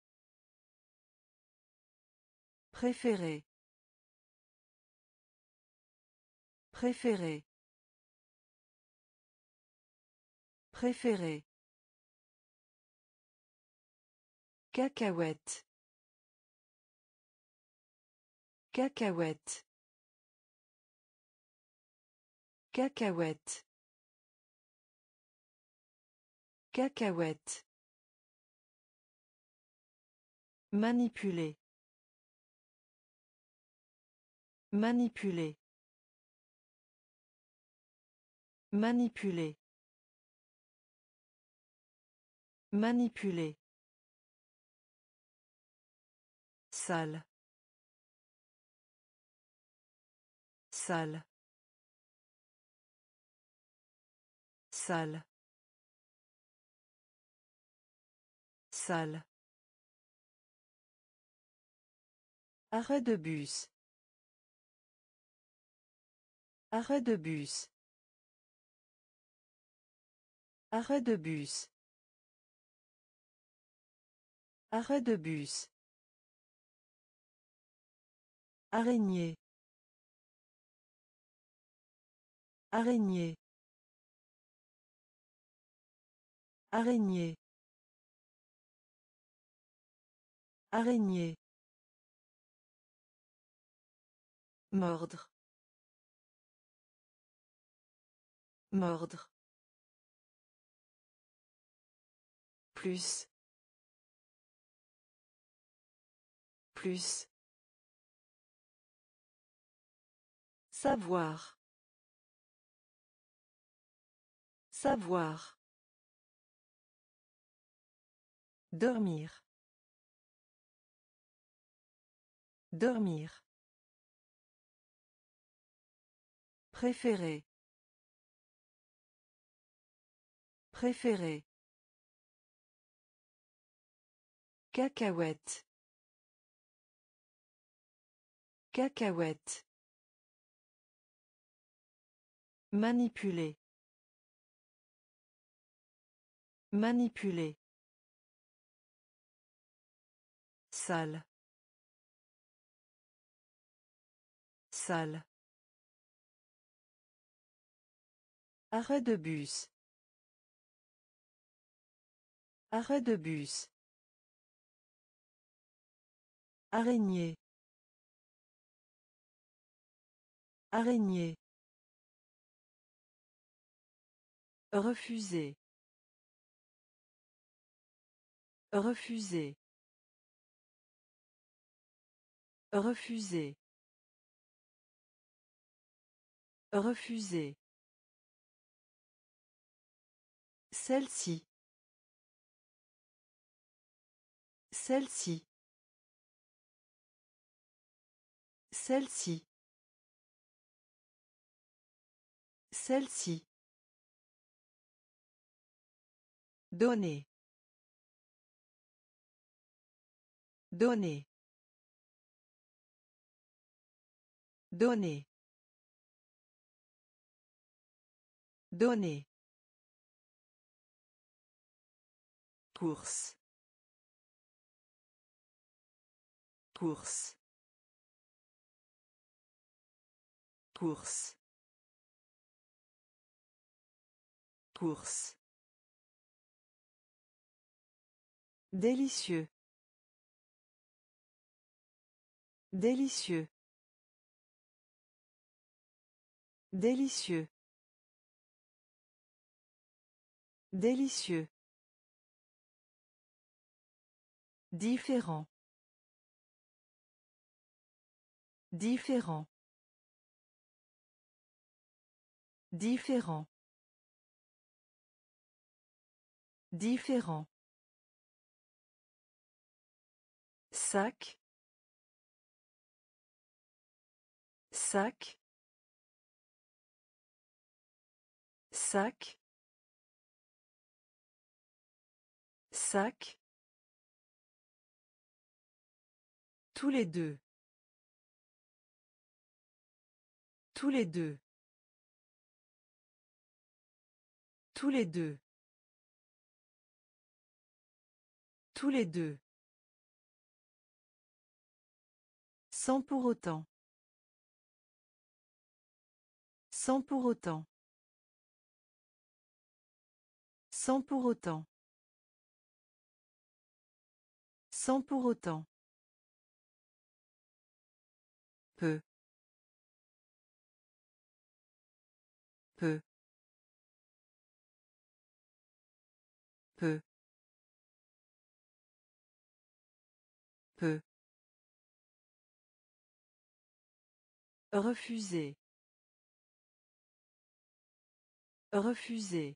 Préféré. Préféré. Préféré. Cacahuète. Cacahuète. Cacahuète. Cacahuète. Manipuler. Manipuler. Manipuler. Manipuler. Salle. Salle. Salle. Salle. Arrêt de bus. Arrêt de bus. Arrêt de bus. Arrêt de bus. Araignée. Araignée. Araignée. Araignée. Mordre. Mordre. Plus. Plus. Savoir. Savoir. Dormir. Dormir. Préféré. Préféré. Cacahuète. Cacahuète. Manipuler. Manipuler. Salle. Salle. Arrêt de bus. Arrêt de bus. Araignée. Araignée. Refuser. Refuser. Refuser. Refuser. Celle-ci. Celle-ci. Celle-ci. Celle-ci. Donner. Donner. Donner. Donner. Course. Course. Course. Course. Délicieux. Délicieux. Délicieux. Délicieux. Différent. Différent. Différent. Différent. Sac. Sac. Sac. Sac. Tous les deux. Tous les deux. Tous les deux. Tous les deux. Sans pour autant. Sans pour autant. Sans pour autant. Sans pour autant. Peu. Peu. Peu. Peu. Refuser. Refuser.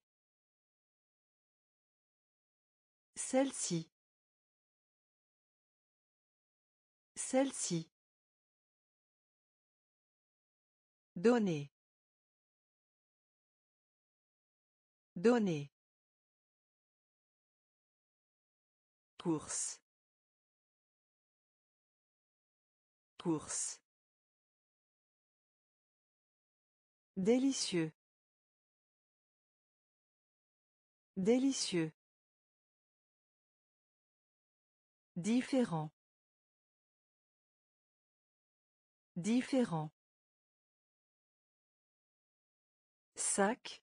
Celle-ci. Celle-ci. Donner. Donner. Course. Course. Délicieux. Délicieux. Différent. Différent. Sac.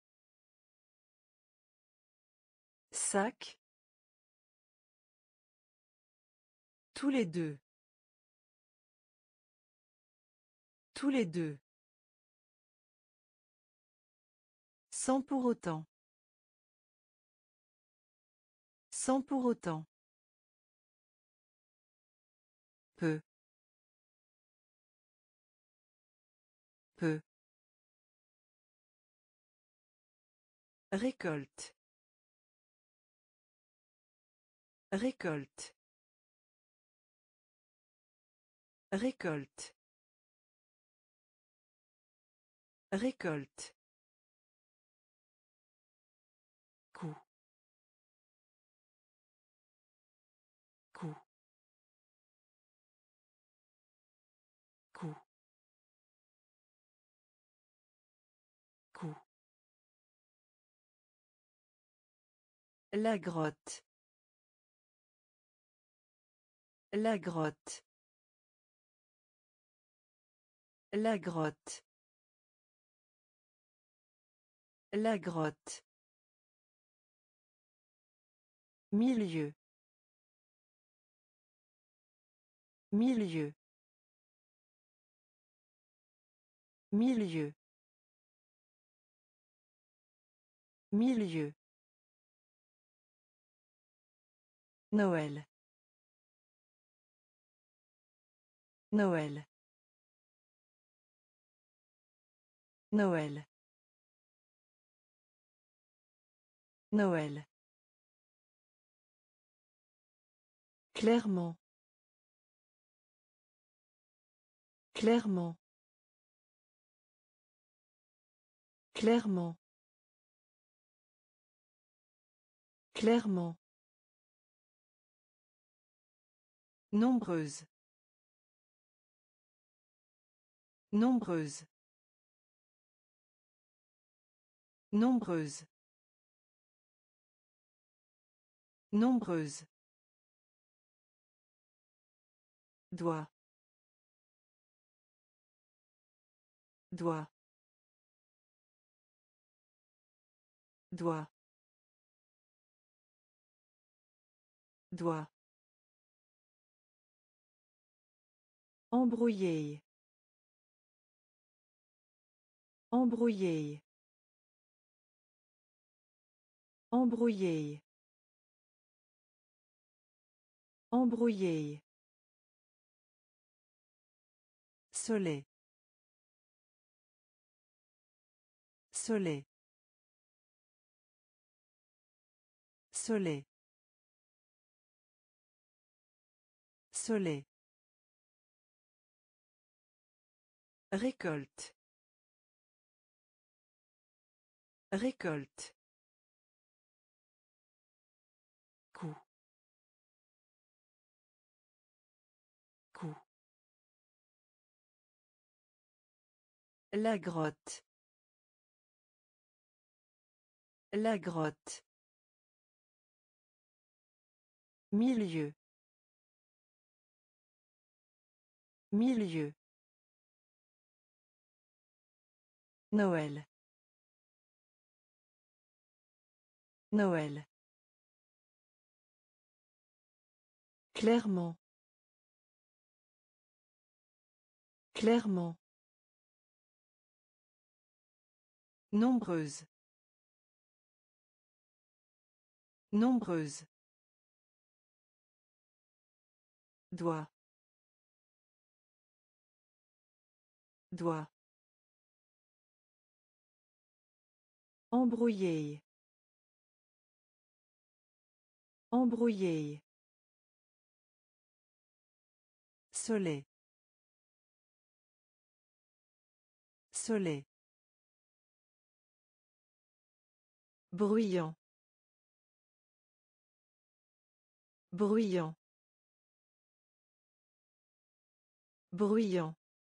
Sac. Tous les deux. Tous les deux. Sans pour autant. Sans pour autant. Peu. Peu. Récolte. Récolte. Récolte. Récolte. Coup. Coup. Coup. Coup. La grotte. La grotte. La grotte. La grotte. Milieu. Milieu. Milieu. Milieu. Noël. Noël. Noël. Noël. Clairement. Clairement. Clairement. Clairement. Nombreuse. Nombreuse. Nombreuse. Nombreuse. Doigt. Doigt. Doigt. Doigt. Embrouiller. Embrouiller. Embrouiller. Embrouiller. Soleil. Soleil. Soleil. Soleil. Récolte. Récolte. Coup. Coup. La grotte. La grotte. Milieu. Milieu. Noël. Noël. Clairement. Clairement. Nombreuse. Nombreuse. Doigt. Doigt. Embrouiller. Embrouiller. Soleil. Soleil. Bruyant. Bruyant. Bruyant.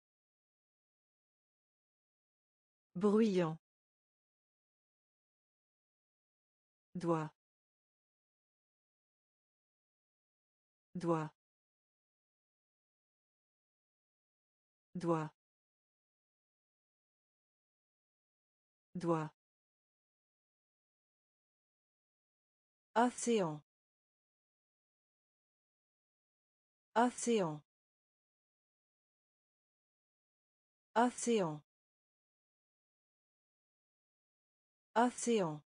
Bruyant. Doigt. Doigt. Doigt. Doigt. Océan. Océan. Océan. Océan.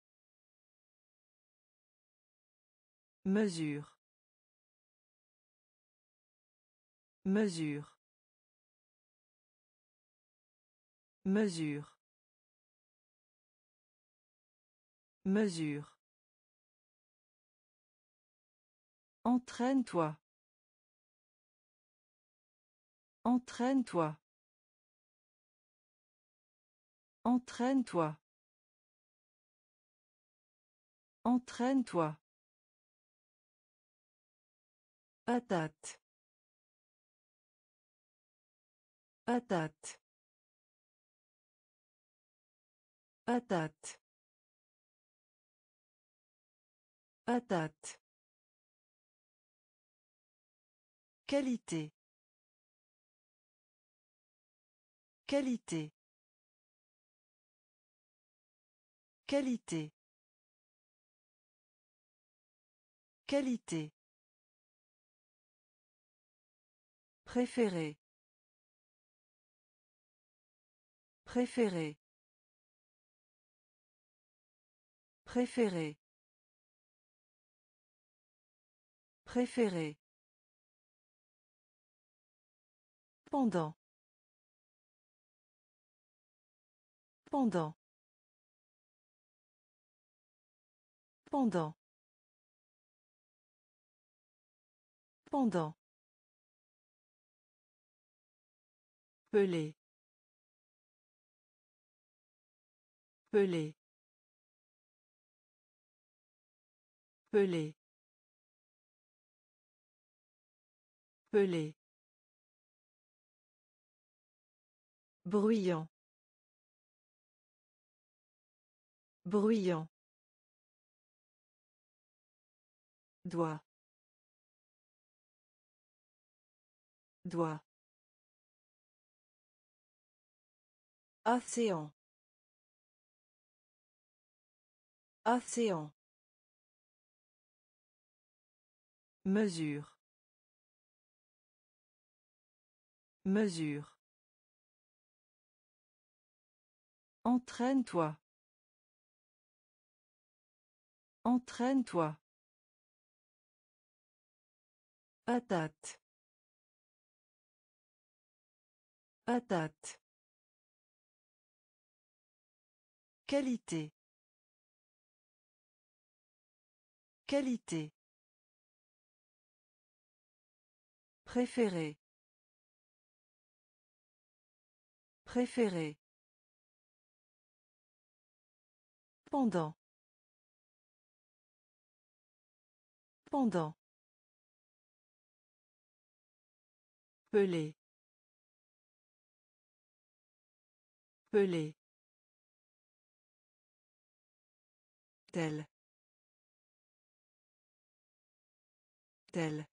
Mesure. Mesure. Mesure. Mesure. Entraîne-toi. Entraîne-toi. Entraîne-toi. Entraîne-toi. Patate. Patate. Patate. Patate. Qualité. Qualité. Qualité. Qualité. Préféré. Préféré. Préféré. Préféré. Pendant. Pendant. Pendant. Pendant. Pelé. Pelé. Pelé. Pelé. Bruyant. Bruyant. Doigt. Doigt. Océan. Océan. Mesure. Mesure. Entraîne-toi. Entraîne-toi. Patate. Patate. Qualité. Qualité. Préféré. Préféré. Pendant. Pendant. Pelé. Pelé. Tel. Tel.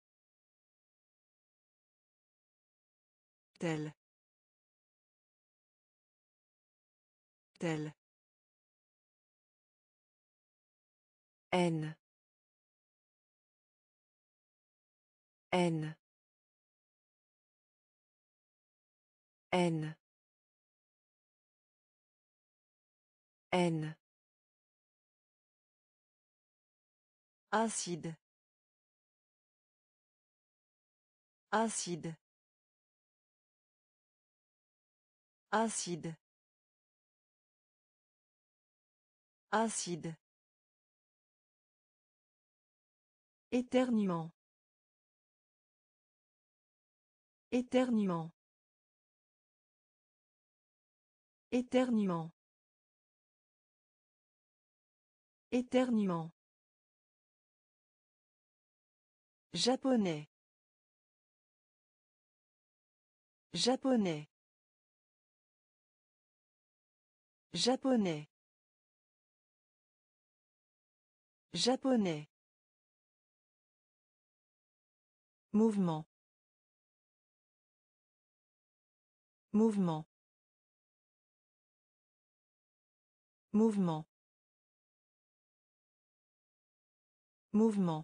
Tel. Tel. N. N. N. N. Acide. Acide. Acide. Acide. Éternuement. Éternuement. Éternuement. Éternuement. Japonais. Japonais. Japonais. Japonais. Mouvement. Mouvement. Mouvement. Mouvement.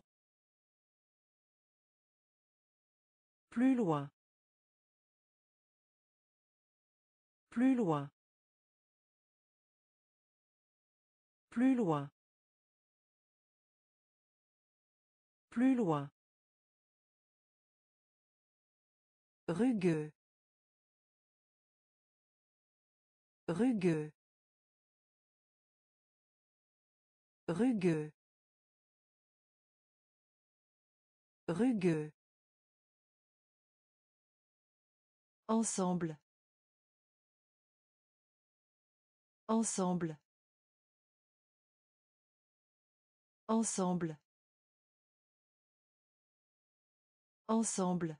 Plus loin. Plus loin. Plus loin. Plus loin. Rugueux. Rugueux. Rugueux. Rugueux. Ensemble. Ensemble. Ensemble. Ensemble.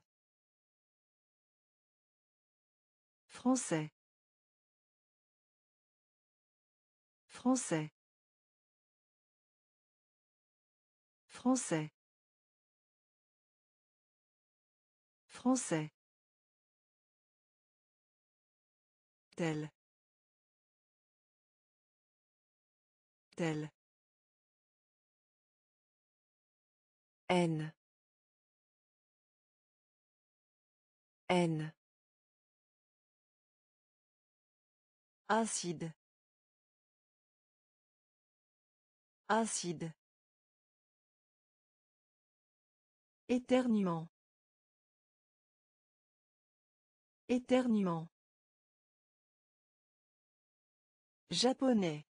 Français. Français. Français. Français. Tel. Tel. N. N. Acide. Acide. Éternuement. Éternuement. Japonais.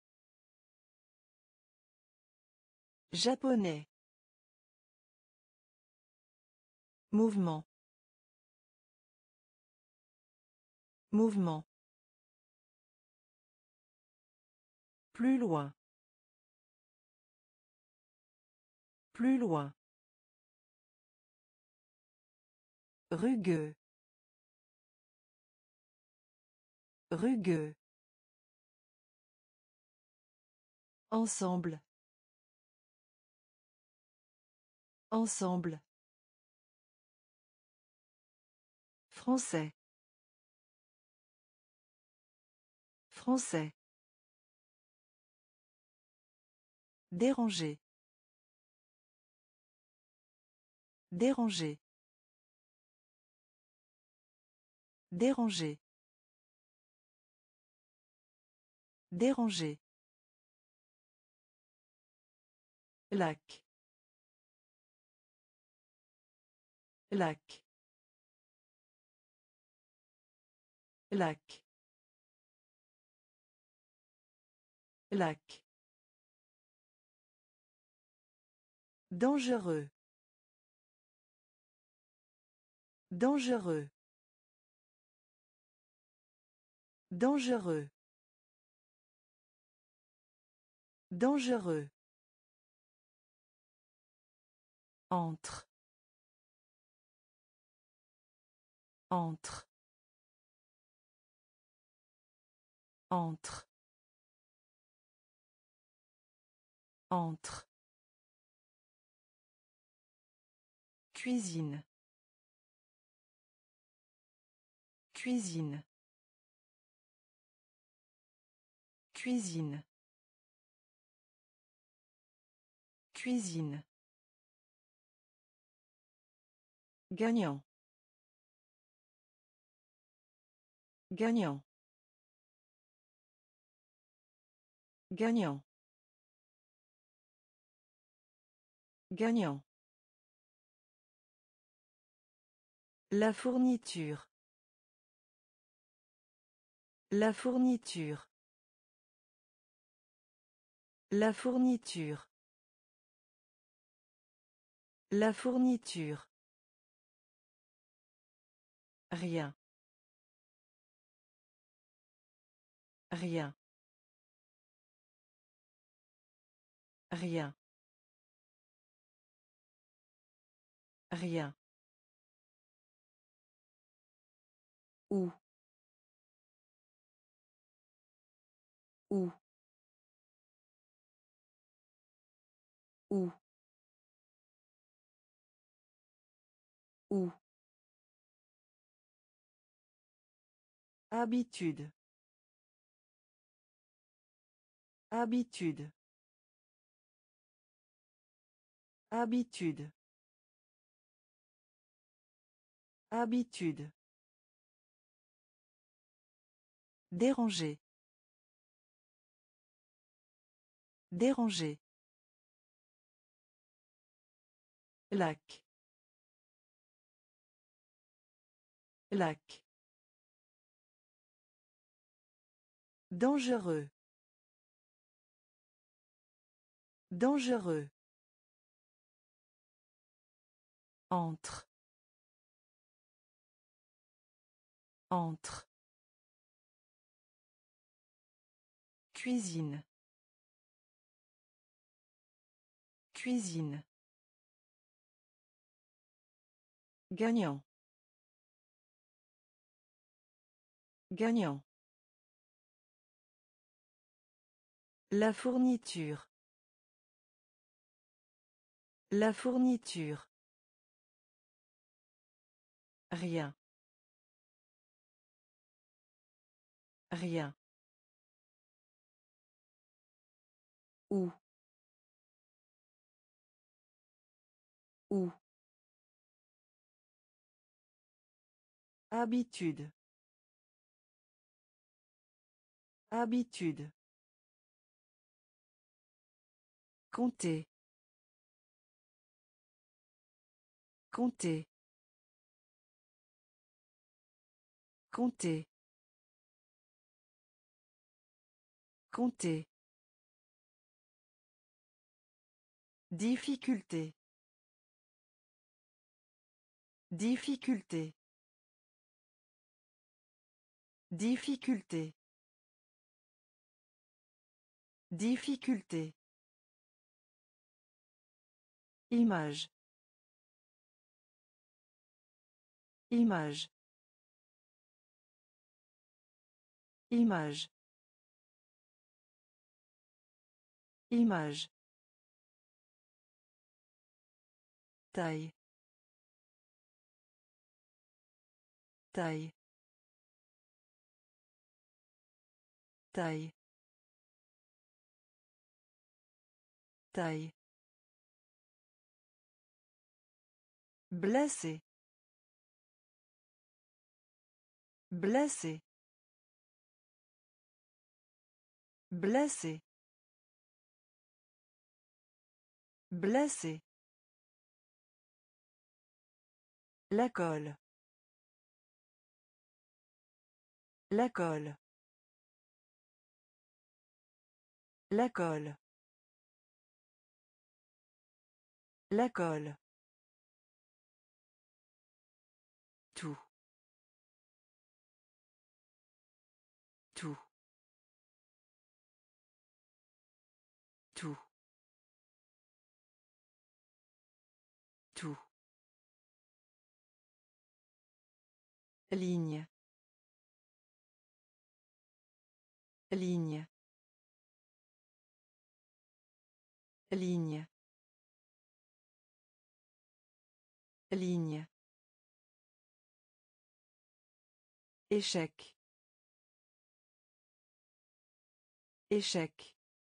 Japonais. Mouvement. Mouvement. Plus loin. Plus loin. Rugueux. Rugueux. Ensemble. Ensemble. Français. Français. Déranger. Déranger. Déranger. Déranger. Lac. Lac. Lac. Lac. Dangereux. Dangereux. Dangereux. Dangereux. Entre. Entre. Entre. Entre. Cuisine. Cuisine. Cuisine. Cuisine. Gagnant. Gagnant. Gagnant. Gagnant. La fourniture. La fourniture. La fourniture. La fourniture. Rien. Rien. Rien. Rien. Où. Où. Où. Où. Habitude. Habitude. Habitude. Habitude. Déranger. Déranger. Lac. Lac. Dangereux. Dangereux. Entre. Entre. Cuisine. Cuisine. Gagnant. Gagnant. La fourniture. La fourniture. Rien. Rien. Où. Où. Habitude. Habitude. Compter. Compter. Compter. Compter. Difficulté. Difficulté. Difficulté. Difficulté. Image. Image. Image. Image. Taille. Taille. Taille. Taille. Blessé. Blessé. Blessé. Blessé. La colle. La colle. La colle. La colle. Tout. Tout. Tout. Tout. Ligne. Ligne. Ligne. Ligne. Échec. Échec.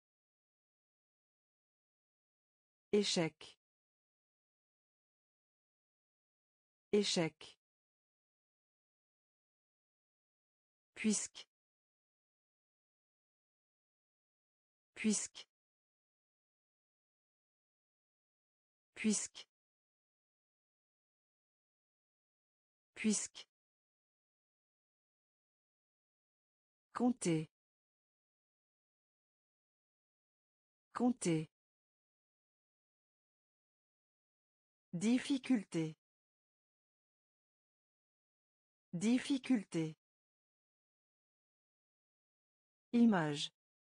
Échec. Échec. Puisque. Puisque. Puisque. Puisque. Compter. Compter. Difficulté. Difficulté. Image.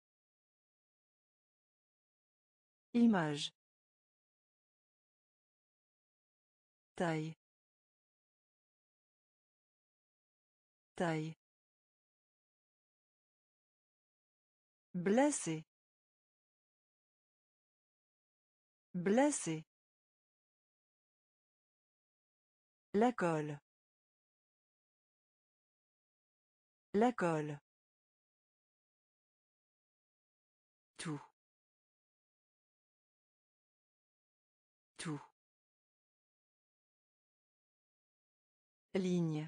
Image. Taille. Taille. Blessé. Blessé. La colle. La colle. Tout. Tout. Ligne.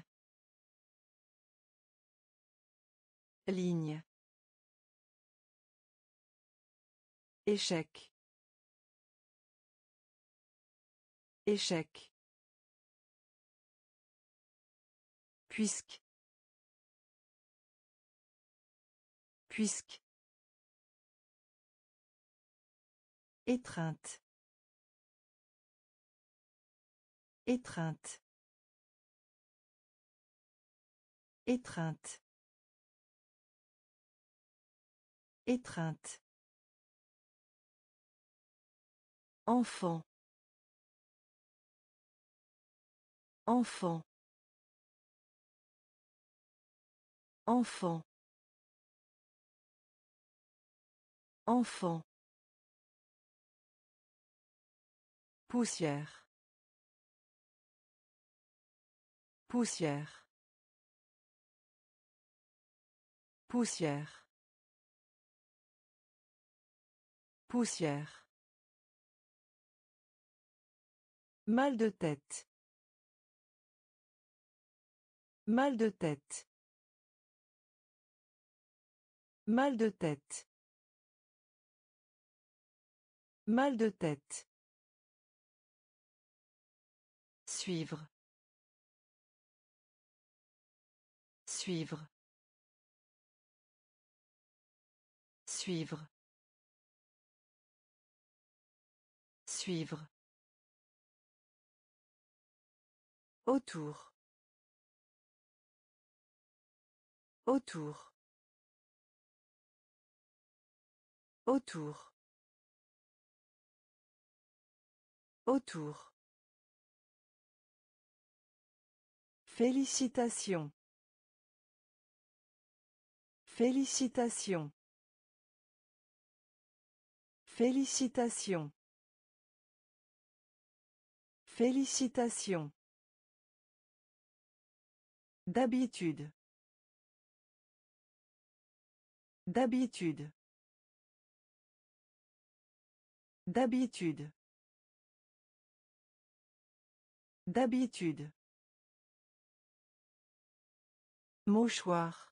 Ligne. Échec. Échec. Puisque. Puisque. Étreinte. Étreinte. Étreinte. Étreinte. Enfant. Enfant. Enfant. Enfant. Poussière. Poussière. Poussière. Poussière. Mal de tête. Mal de tête. Mal de tête. Mal de tête. Suivre. Suivre. Suivre. Suivre. Autour. Autour. Autour. Autour. Félicitations. Félicitations. Félicitations. Félicitations. D'habitude. D'habitude. D'habitude. D'habitude. Mouchoir.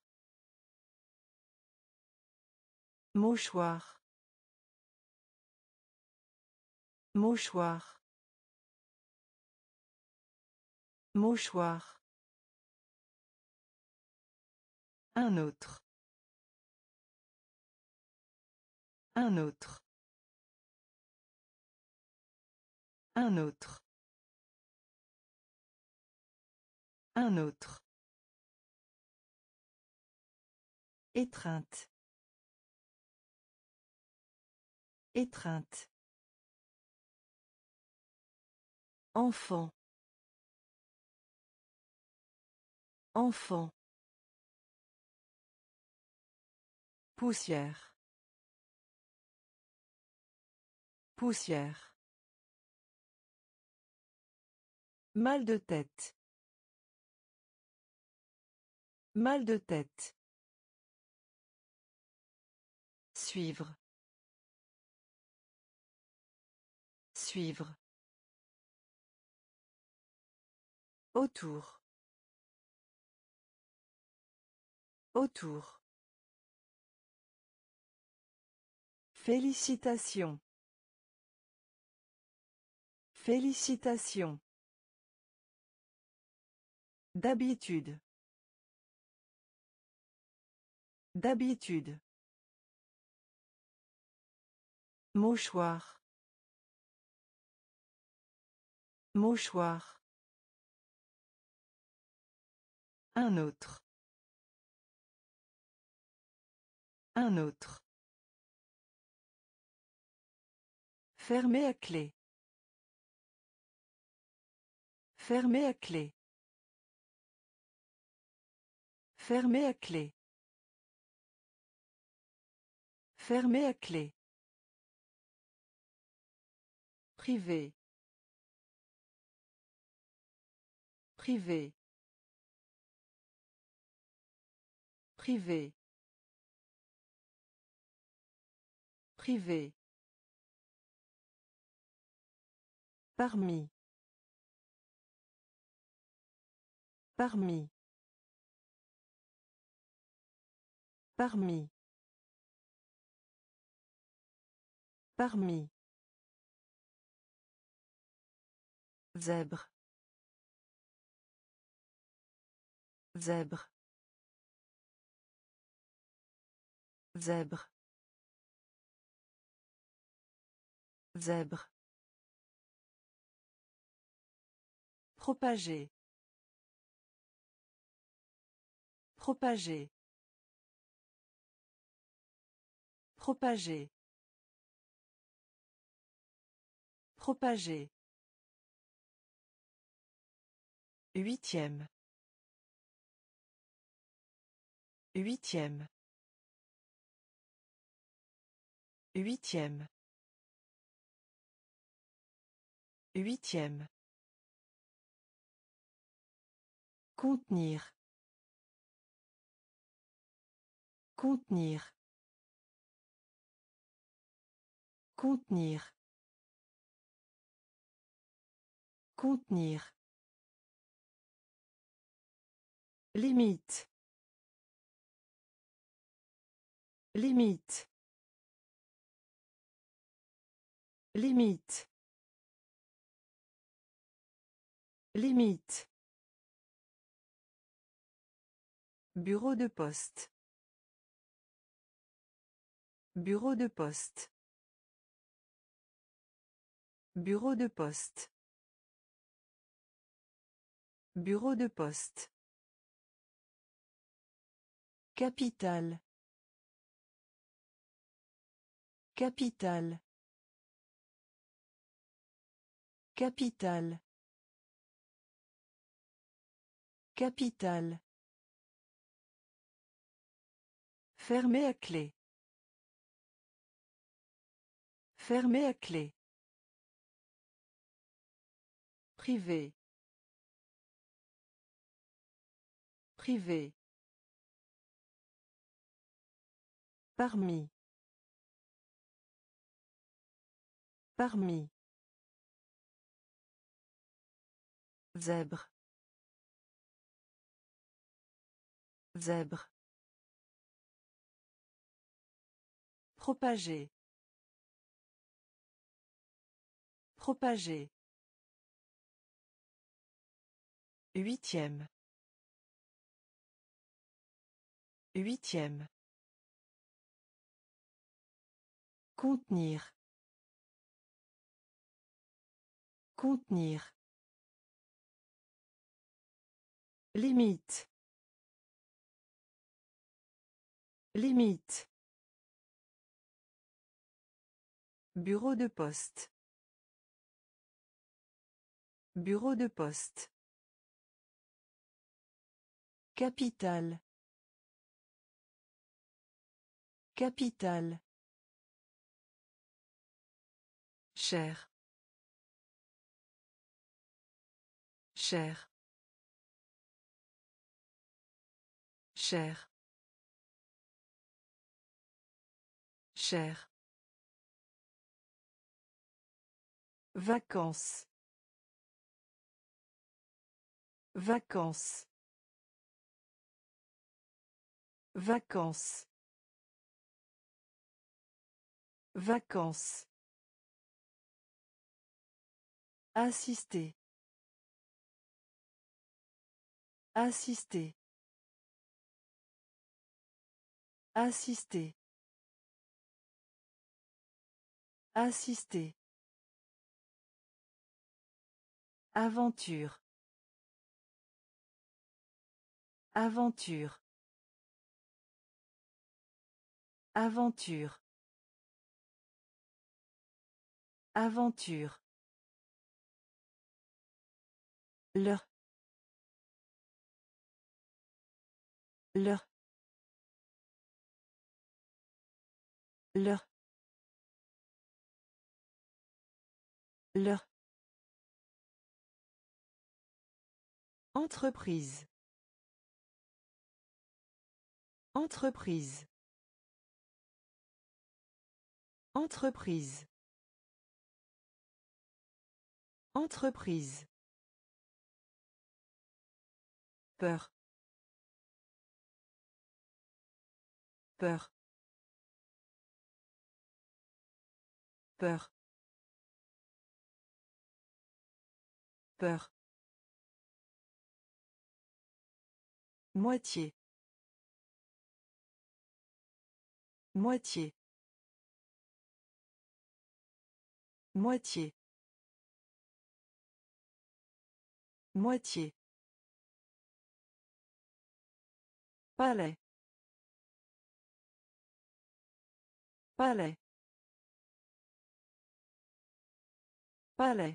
Mouchoir. Mouchoir. Mouchoir. Un autre. Un autre. Un autre. Un autre. Étreinte. Étreinte. Enfant. Enfant. Poussière. Poussière. Mal de tête. Mal de tête. Suivre. Suivre. Autour. Autour. Félicitations. Félicitations. D'habitude. D'habitude. Mouchoir. Mouchoir. Un autre. Un autre. Fermé à clé. Fermé à clé. Fermé à clé. Fermé à clé. Privé. Privé. Privé. Privé. Parmi. Parmi. Parmi. Parmi. Zèbre. Zèbre. Zèbre. Zèbre. Propager. Propager. Propager. Propager. Huitième. Huitième. Huitième. Huitième. Contenir. Contenir. Contenir. Contenir. Limite. Limite. Limite. Limite. Bureau de poste. Bureau de poste. Bureau de poste. Bureau de poste. Capitale. Capitale. Capitale. Capitale. Fermé à clé. Fermé à clé. Privé. Privé. Parmi. Parmi. Zèbre. Zèbre. Propager. Propager. Huitième. Huitième. Contenir. Contenir. Limite. Limite. Bureau de poste. Bureau de poste. Capitale. Capitale. Cher. Cher. Cher. Cher. Vacances. Vacances. Vacances. Vacances. Assister. Assister. Assister. Assister. Aventure. Aventure. Aventure. Aventure. Leur. Leur. Leur. Leur. Entreprise. Entreprise. Entreprise. Entreprise. Peur. Peur. Peur. Peur. Moitié. Moitié. Moitié. Moitié. Palais. Palais. Palais.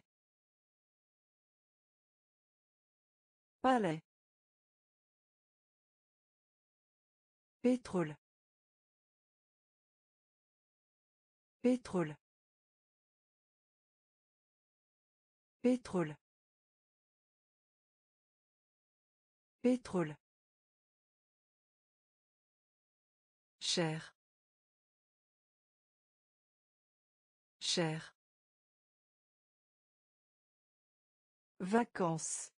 Palais. Pétrole. Pétrole. Pétrole. Pétrole. Cher. Cher. Vacances.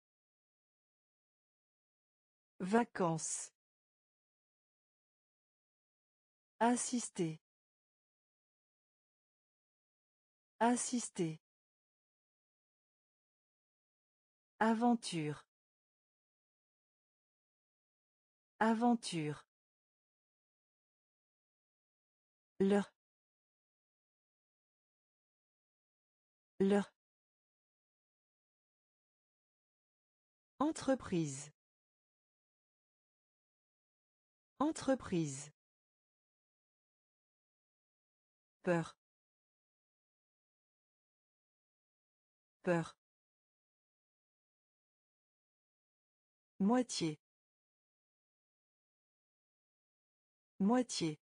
Vacances. Assister. Assister. Aventure. Aventure. Leur. Leur. Entreprise. Entreprise. Peur. Peur. Moitié. Moitié.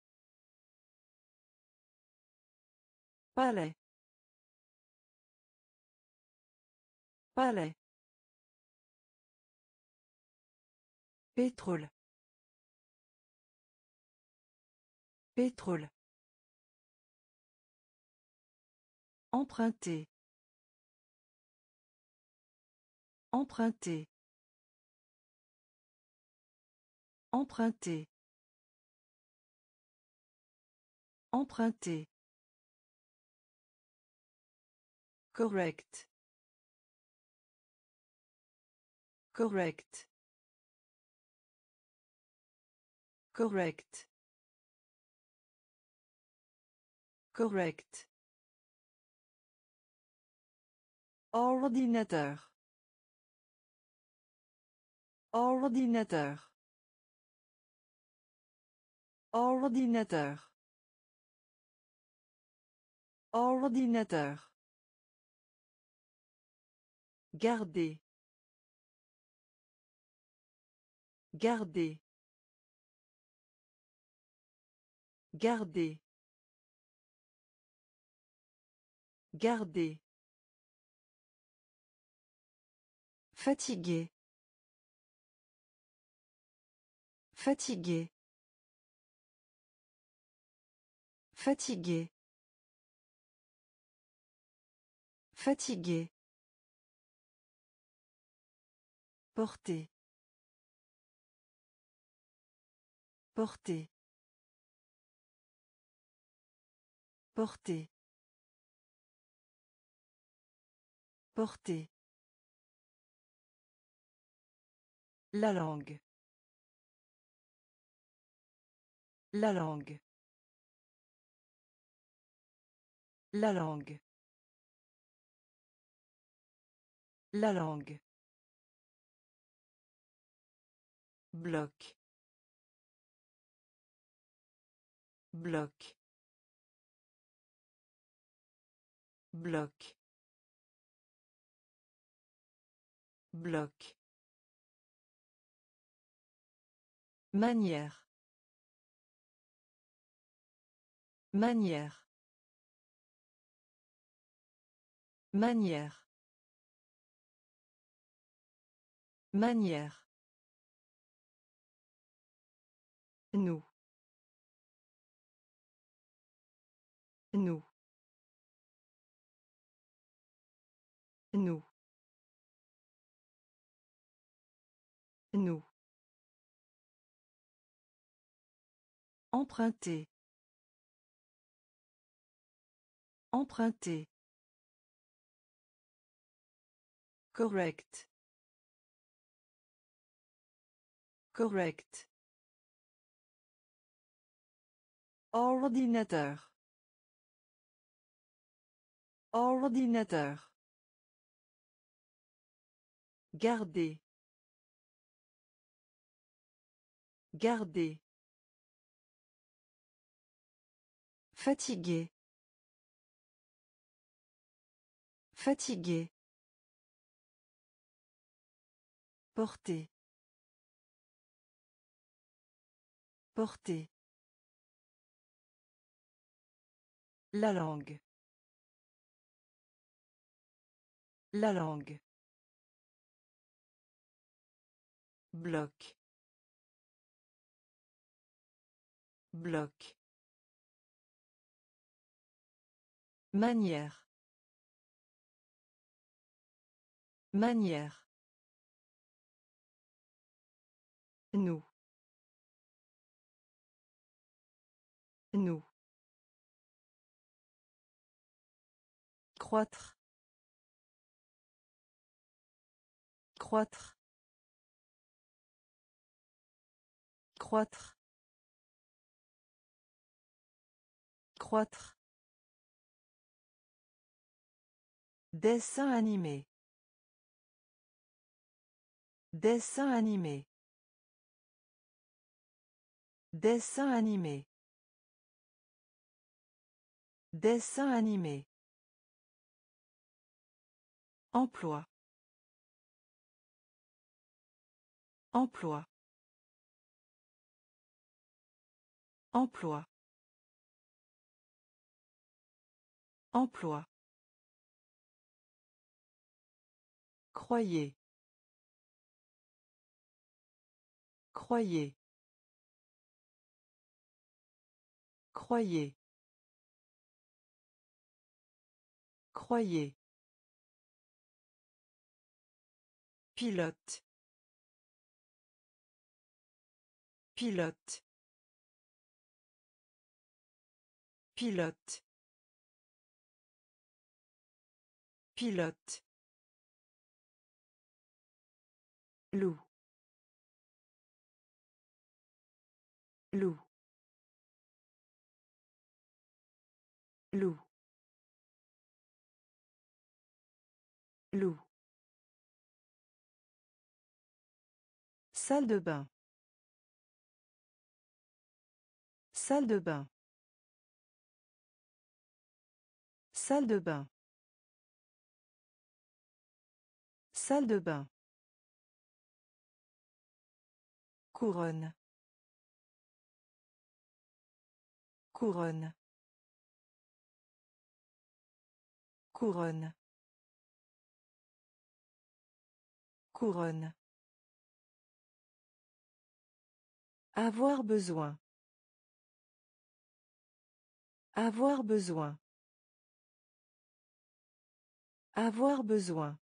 Palais. Palais. Pétrole. Pétrole. Emprunter. Emprunter. Emprunter. Emprunter. Correct. Correct. Correct. Correct. Ordinateur. Ordinateur. Ordinateur. Ordinateur. Garder. Garder. Garder. Garder. Fatigué. Fatigué. Fatigué. Fatigué. Porter. Porter. Porter. Porter. La langue. La langue. La langue. La langue. Bloc. Bloc. Bloc. Bloc. Manière. Manière. Manière. Manière. Nous. Nous. Nous. Nous. Emprunter. Emprunter. Correct. Correct. Ordinateur. Ordinateur. Garder. Garder. Fatigué. Fatigué. Porter. Porter. La langue. La langue. Bloc. Bloc. Manière. Manière. Nous. Nous. Croître. Croître. Croître. Croître. Dessin animé. Dessin animé. Dessin animé. Dessin animé. Emploi. Emploi. Emploi. Emploi. Croyez. Croyez. Croyez. Croyez. Pilote. Pilote. Pilote. Pilote. Loup. Loup. Loup. Loup. Salle de bain. Salle de bain. Salle de bain. Salle de bain. Couronne. Couronne. Couronne. Couronne. Avoir besoin. Avoir besoin. Avoir besoin.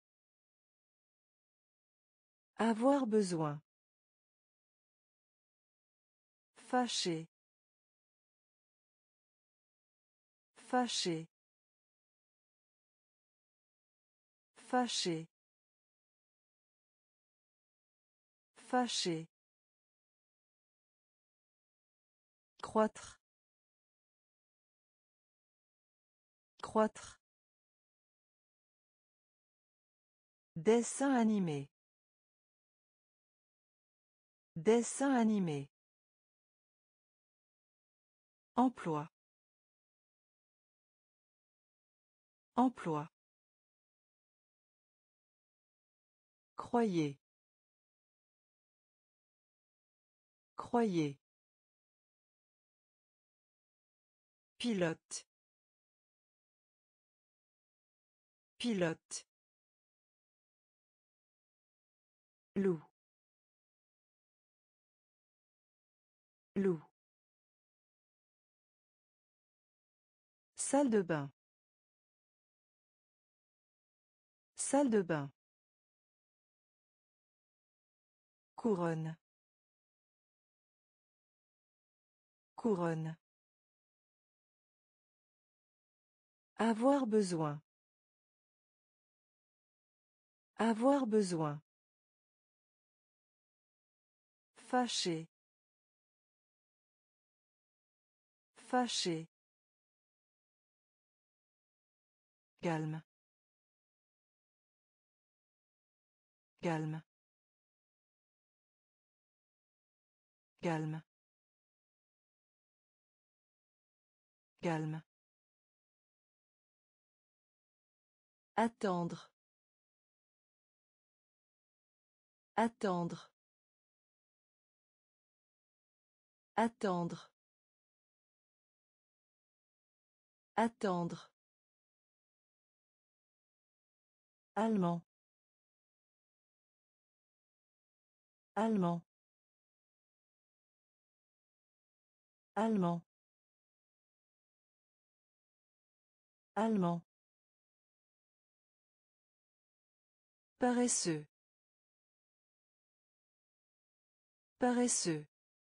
Avoir besoin. Fâché. Fâché. Fâché. Fâché. Croître. Croître. Dessin animé. Dessin animé. Emploi. Emploi. Croyez. Croyez. Pilote. Pilote. Loup. Loup. Salle de bain. Salle de bain. Couronne. Couronne. Avoir besoin. Avoir besoin. Fâché. Fâché. Calme. Calme. Calme. Calme. Attendre. Attendre. Attendre. Attendre. Allemand. Allemand. Allemand. Allemand. Paresseux. Paresseux.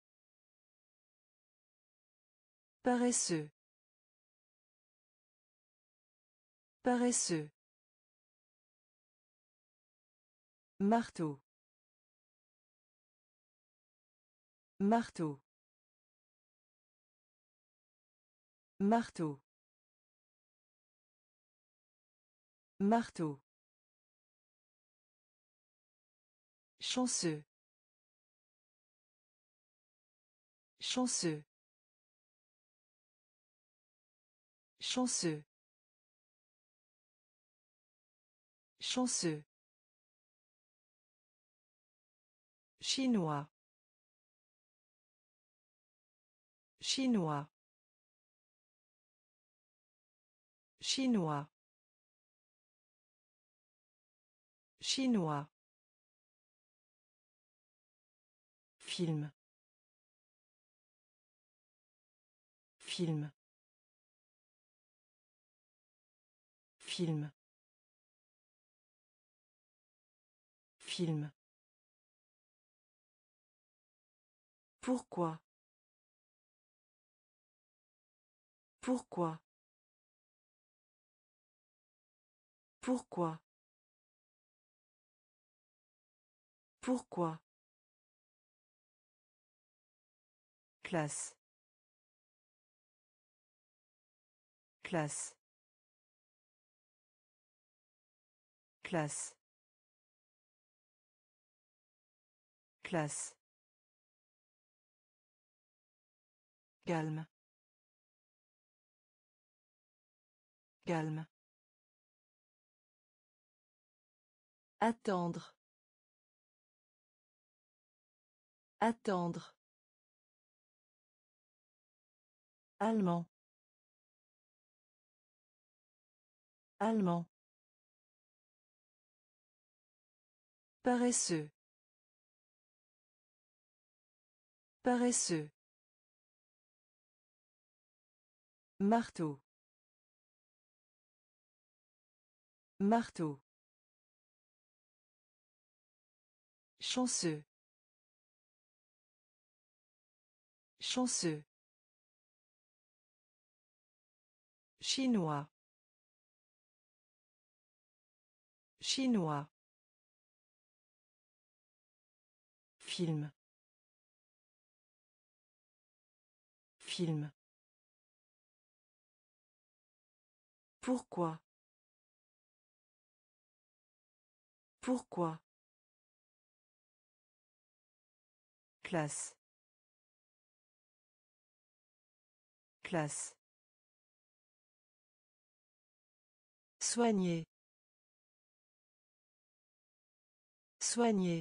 Paresseux. Paresseux. Marteau. Marteau. Marteau. Marteau. Chanceux. Chanceux. Chanceux. Chanceux. Chinois. Chinois. Chinois. Chinois. Film. Film. Film. Film. Pourquoi? Pourquoi? Pourquoi? Pourquoi? Classe. Classe. Classe. Classe. Calme. Calme. Attendre. Attendre. Allemand. Allemand. Paresseux. Paresseux. Marteau. Marteau. Chanceux. Chanceux. Chinois. Chinois. Film. Film. Pourquoi? Pourquoi? Classe. Classe. Soigner. Soigner.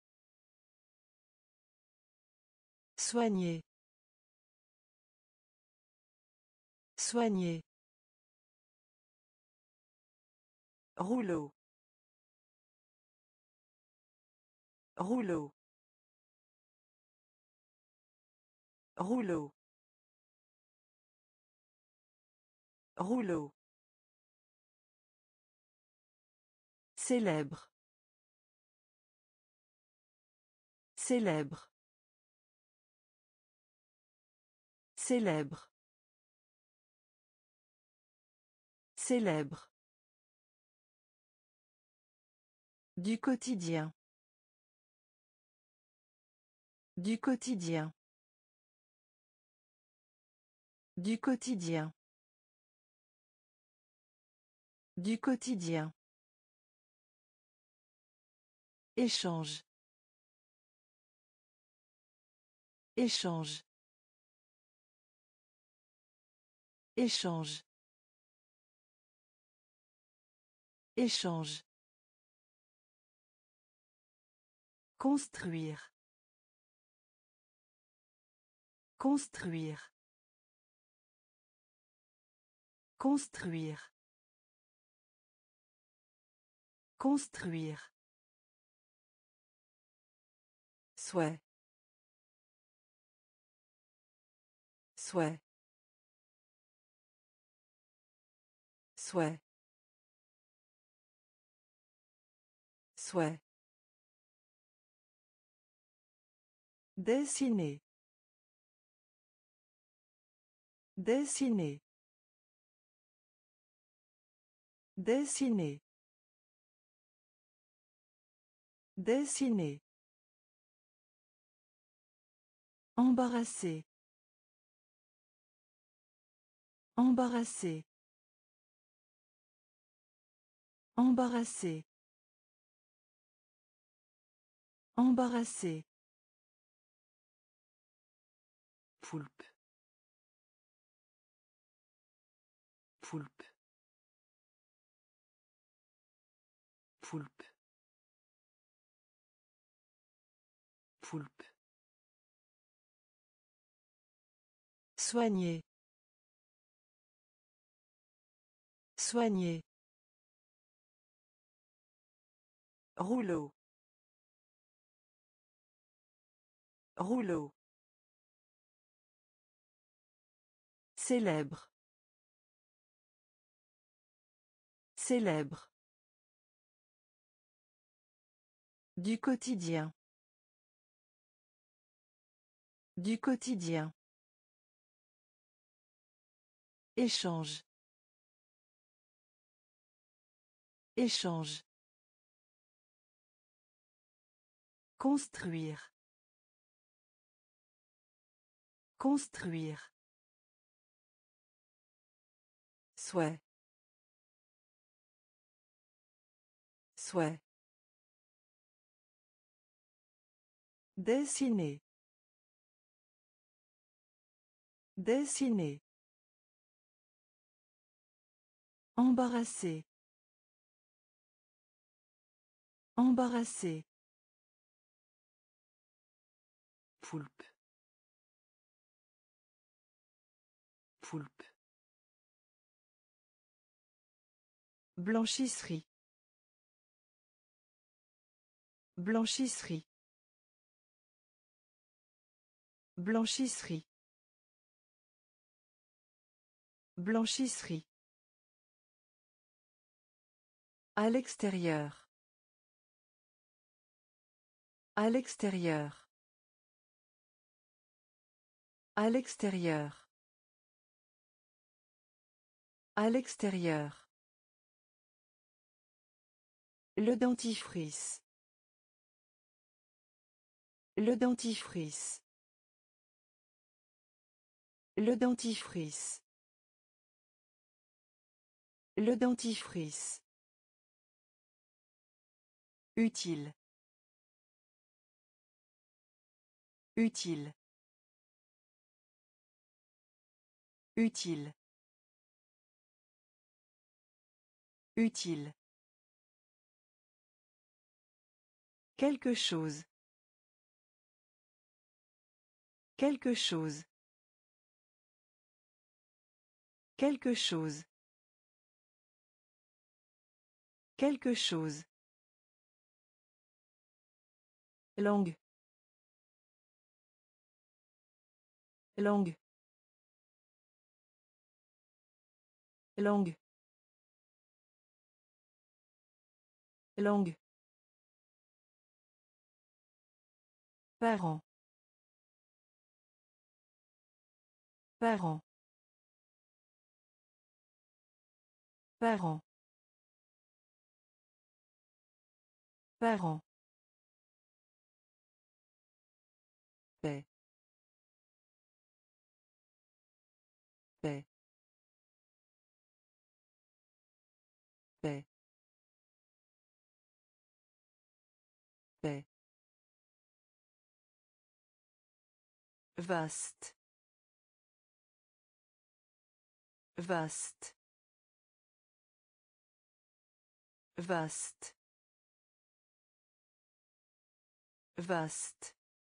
Soigner. Soigner. Rouleau. Rouleau. Rouleau. Rouleau. Célèbre. Célèbre. Célèbre. Célèbre. Du quotidien. Du quotidien. Du quotidien. Du quotidien. Échange. Échange. Échange. Échange. Construire. Construire. Construire. Construire. Souhait. Souhait. Souhait. Souhait. Dessiner. Dessiner. Dessiner. Dessiner. Embarrassé. Embarrassé. Embarrassé. Embarrassé. Poulpe. Poulpe. Poulpe. Poulpe. Soigner. Soigner. Rouleau. Rouleau. Célèbre. Célèbre. Du quotidien. Du quotidien. Échange. Échange. Construire. Construire. Souhait. Souhait. Dessiner. Dessiner. Embarrassé. Embarrassé. Poulpe. Poulpe. Blanchisserie. Blanchisserie. Blanchisserie. Blanchisserie. À l'extérieur. À l'extérieur. À l'extérieur. À l'extérieur. Le dentifrice. Le dentifrice. Le dentifrice. Le dentifrice. Utile. Utile. Utile. Utile. Quelque chose. Quelque chose. Quelque chose. Quelque chose. Langue. Langue. Langue. Langue. Parent. Parent. Parent. Parent. Paix. Paix. Vaste. Vaste. Vaste. Vaste.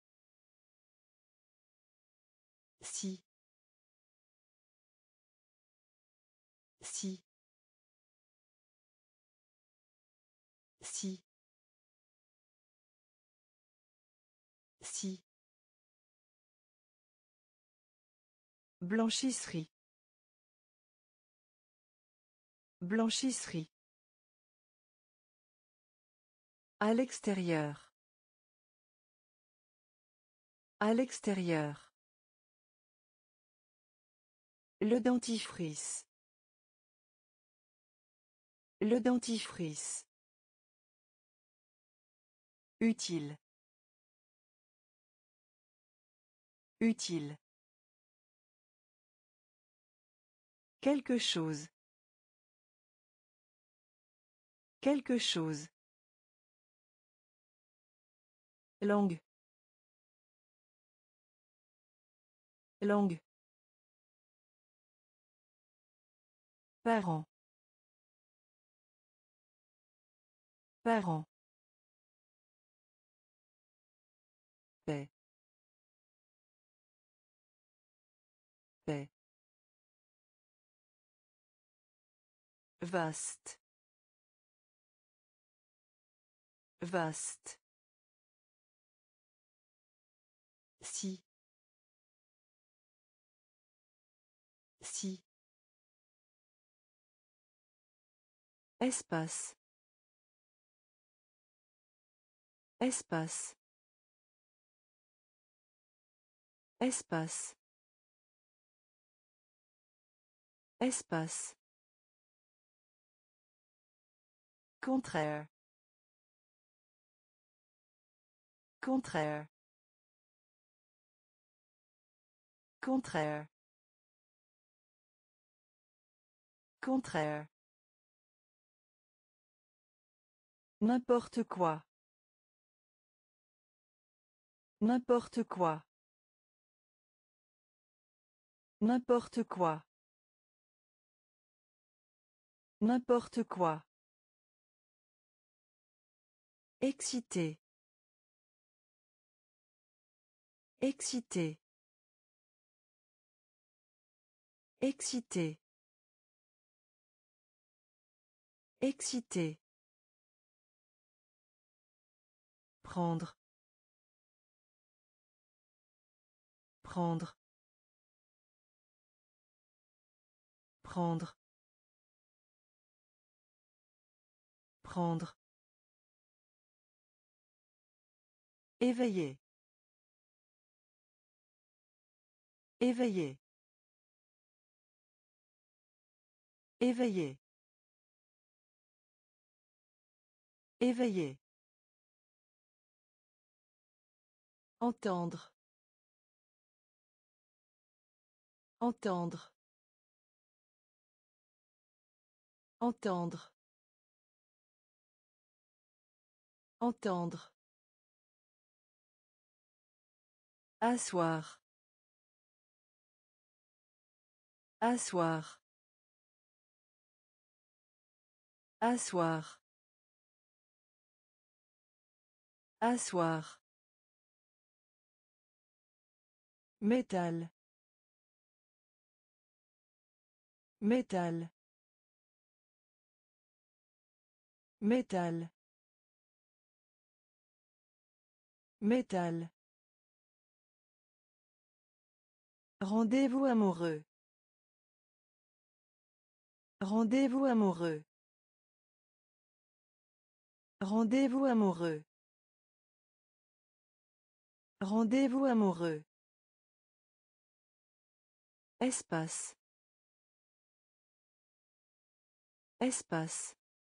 Si. Si. Si. Si. Blanchisserie. Blanchisserie. À l'extérieur. À l'extérieur. Le dentifrice. Le dentifrice. Utile. Utile. Quelque chose. Quelque chose. Langue. Langue. Parent. Parent. Paix. Paix. Vaste. Vaste. Si. Si. Espace. Espace. Espace. Espace. Contraire. Contraire. Contraire. Contraire. N'importe quoi. N'importe quoi. N'importe quoi. N'importe quoi. Excité. Excité. Excité. Excité. Prendre. Prendre. Prendre. Prendre. Éveiller. Éveiller. Éveiller. Éveiller. Entendre. Entendre. Entendre. Entendre. Asseoir. Asseoir. Asseoir. Asseoir. Métal. Métal. Métal. Métal. Rendez-vous amoureux. Rendez-vous amoureux. Rendez-vous amoureux. Rendez-vous amoureux. Espace. Espace.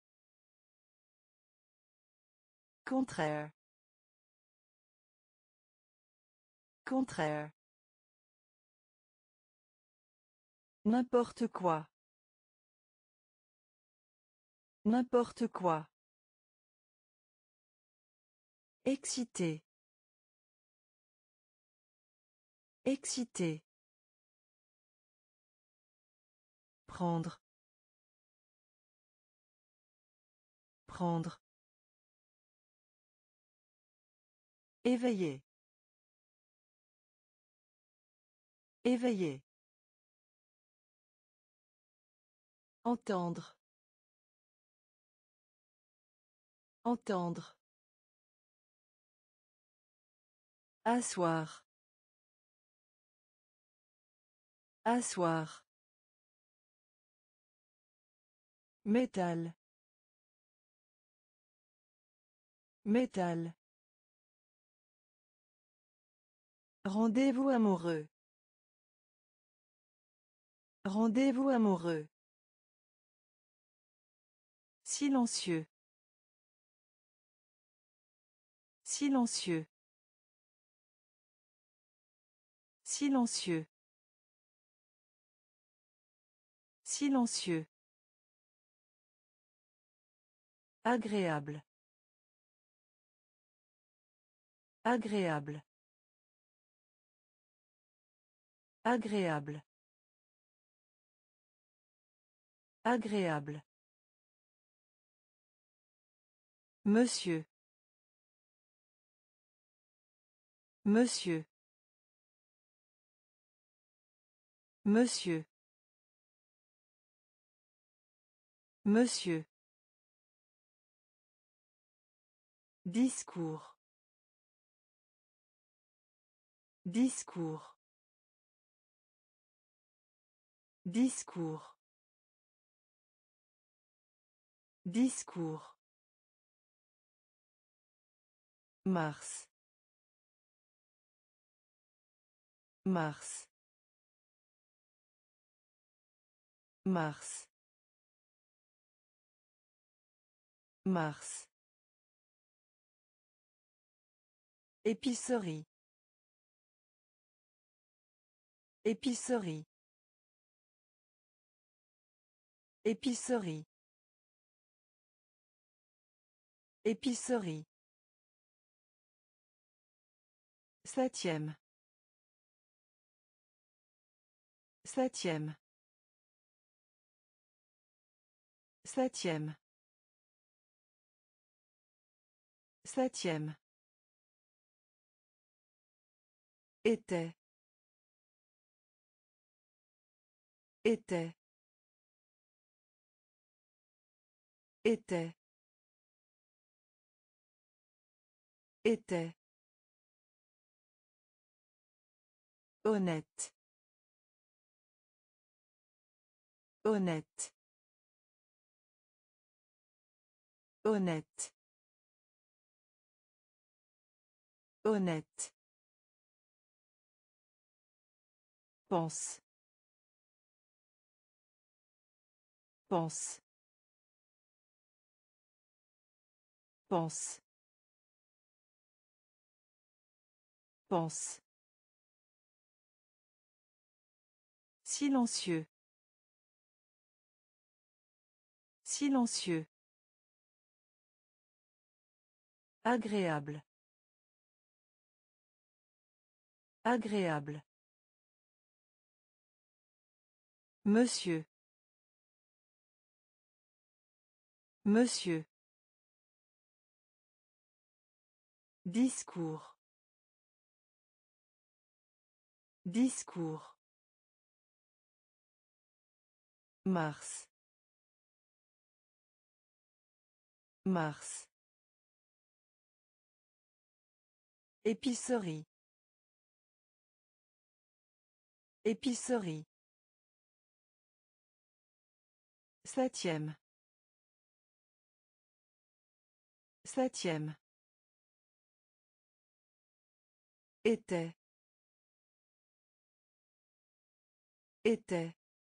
Contraire. Contraire. N'importe quoi. N'importe quoi. Excité. Excité. Prendre. Prendre. Éveiller. Éveiller. Entendre. Entendre. Asseoir. Asseoir. Métal. Métal. Rendez-vous amoureux. Rendez-vous amoureux. Silencieux. Silencieux. Silencieux. Silencieux. Agréable. Agréable. Agréable. Agréable. Monsieur. Monsieur. Monsieur. Monsieur. Discours. Discours. Discours. Discours. Mars. Mars. Mars. Mars. Épicerie. Épicerie. Épicerie. Épicerie. Septième. Septième. Septième. Septième. Était. Était. Était. Était. Honnête. Honnête. Honnête. Honnête. Pense. Pense. Pense. Pense. Silencieux. Silencieux. Agréable. Agréable. Monsieur. Monsieur. Discours. Discours. Mars. Mars. Épicerie. Épicerie. Septième. Septième. Était. Était.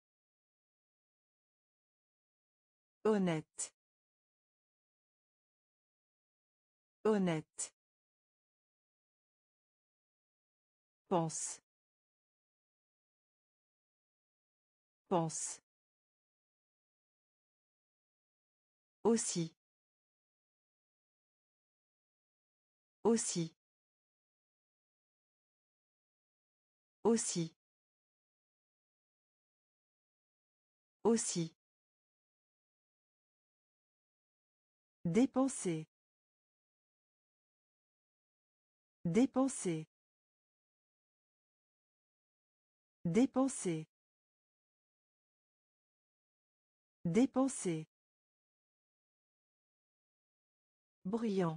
Honnête. Honnête. Pense. Pense. Aussi. Aussi. Aussi. Aussi. Dépenser. Dépenser. Dépenser. Dépenser. Bruyant.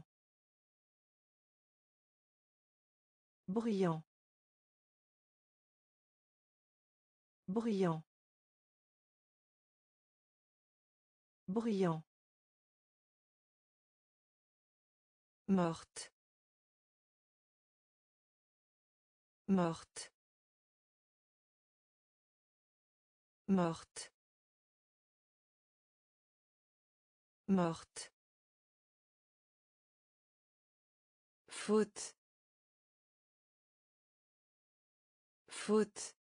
Bruyant. Bruyant. Bruyant. Morte. Morte. Morte. Morte. Faute. Faute.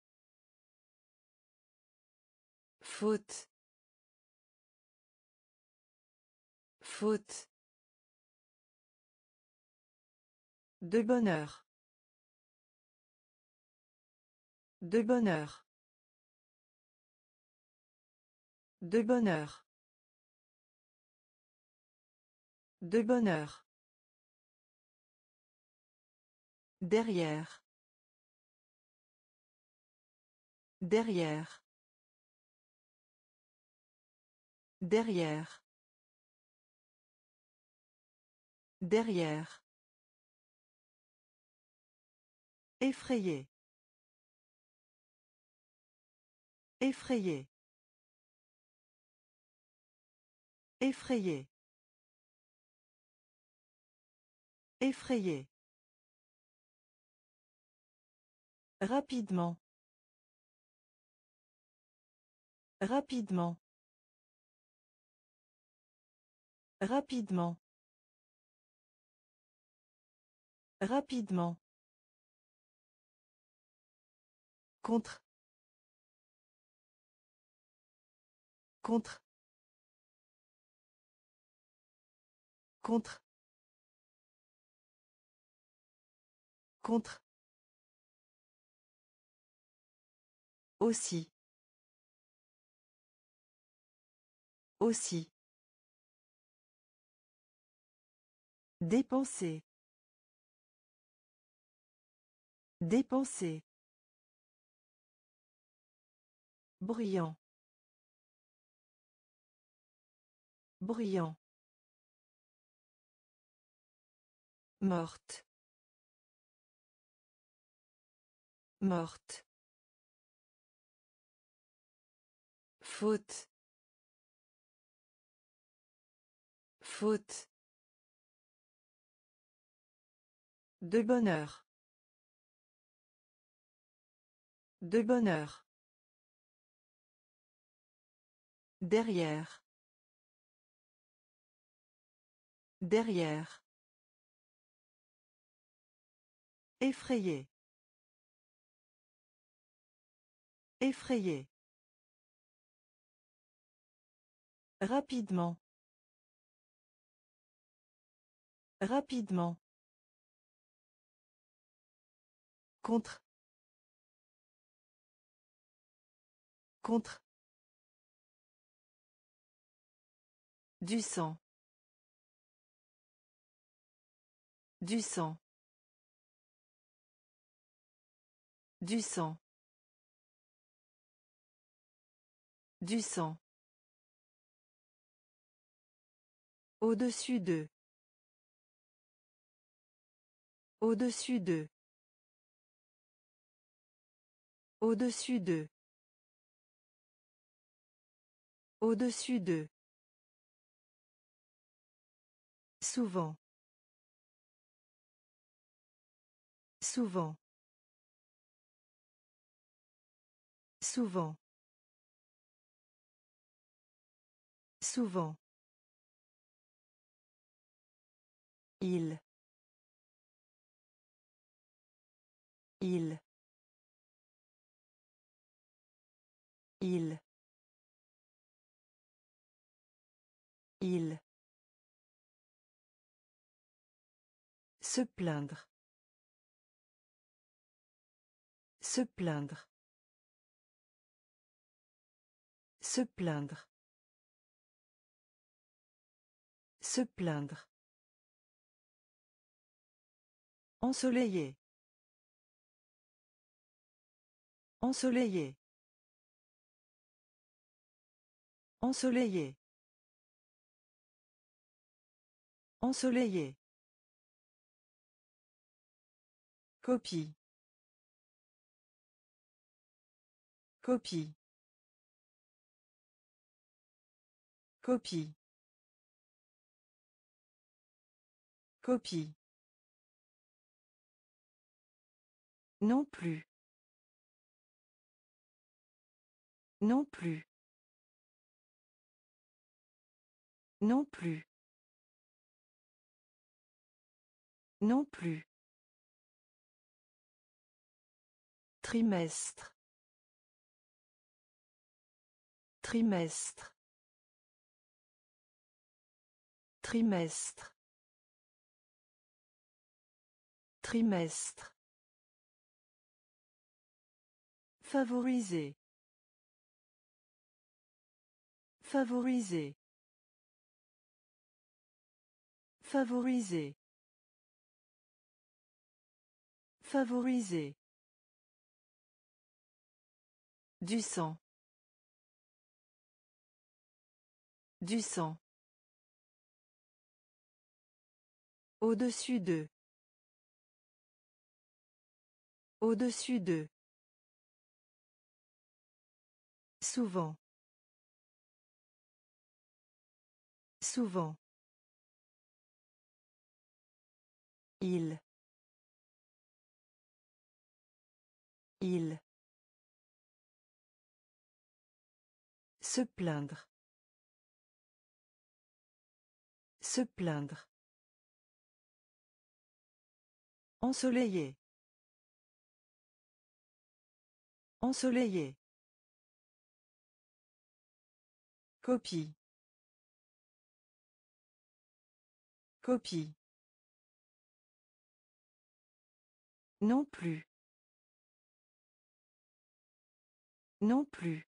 Faute. Faute. De bonheur. De bonheur. De bonheur. De bonheur. Derrière. Derrière. Derrière. Derrière. Effrayé. Effrayé. Effrayé. Effrayé. Rapidement. Rapidement. Rapidement. Rapidement. Contre. Contre. Contre. Contre. Aussi. Aussi. Dépenser. Dépenser. Bruyant. Bruyant. Morte. Morte. Faute. Faute. De bonheur. De bonheur. Derrière. Derrière. Effrayé. Effrayé. Rapidement. Rapidement. Contre. Contre. Du sang. Du sang. Du sang. Du sang. Au-dessus d'eux. Au-dessus d'eux. Au-dessus d'eux. Au-dessus d'eux. Souvent. Souvent. Souvent. Souvent. Il. Il. Il. Il. Se plaindre. Se plaindre. Se plaindre. Se plaindre. Ensoleillé. Ensoleillé. Ensoleillé. Ensoleillé. Copie. Copie. Copie. Copie. Non plus. Non plus. Non plus. Non plus. Trimestre. Trimestre. Trimestre. Trimestre. Favoriser. Favoriser. Favoriser. Favoriser. Du sang. Du sang. Au-dessus d'eux. Au-dessus d'eux. Souvent. Souvent. Il. Il. Se plaindre. Se plaindre. Ensoleillé. Ensoleillé. Copie. Copie. Non plus. Non plus.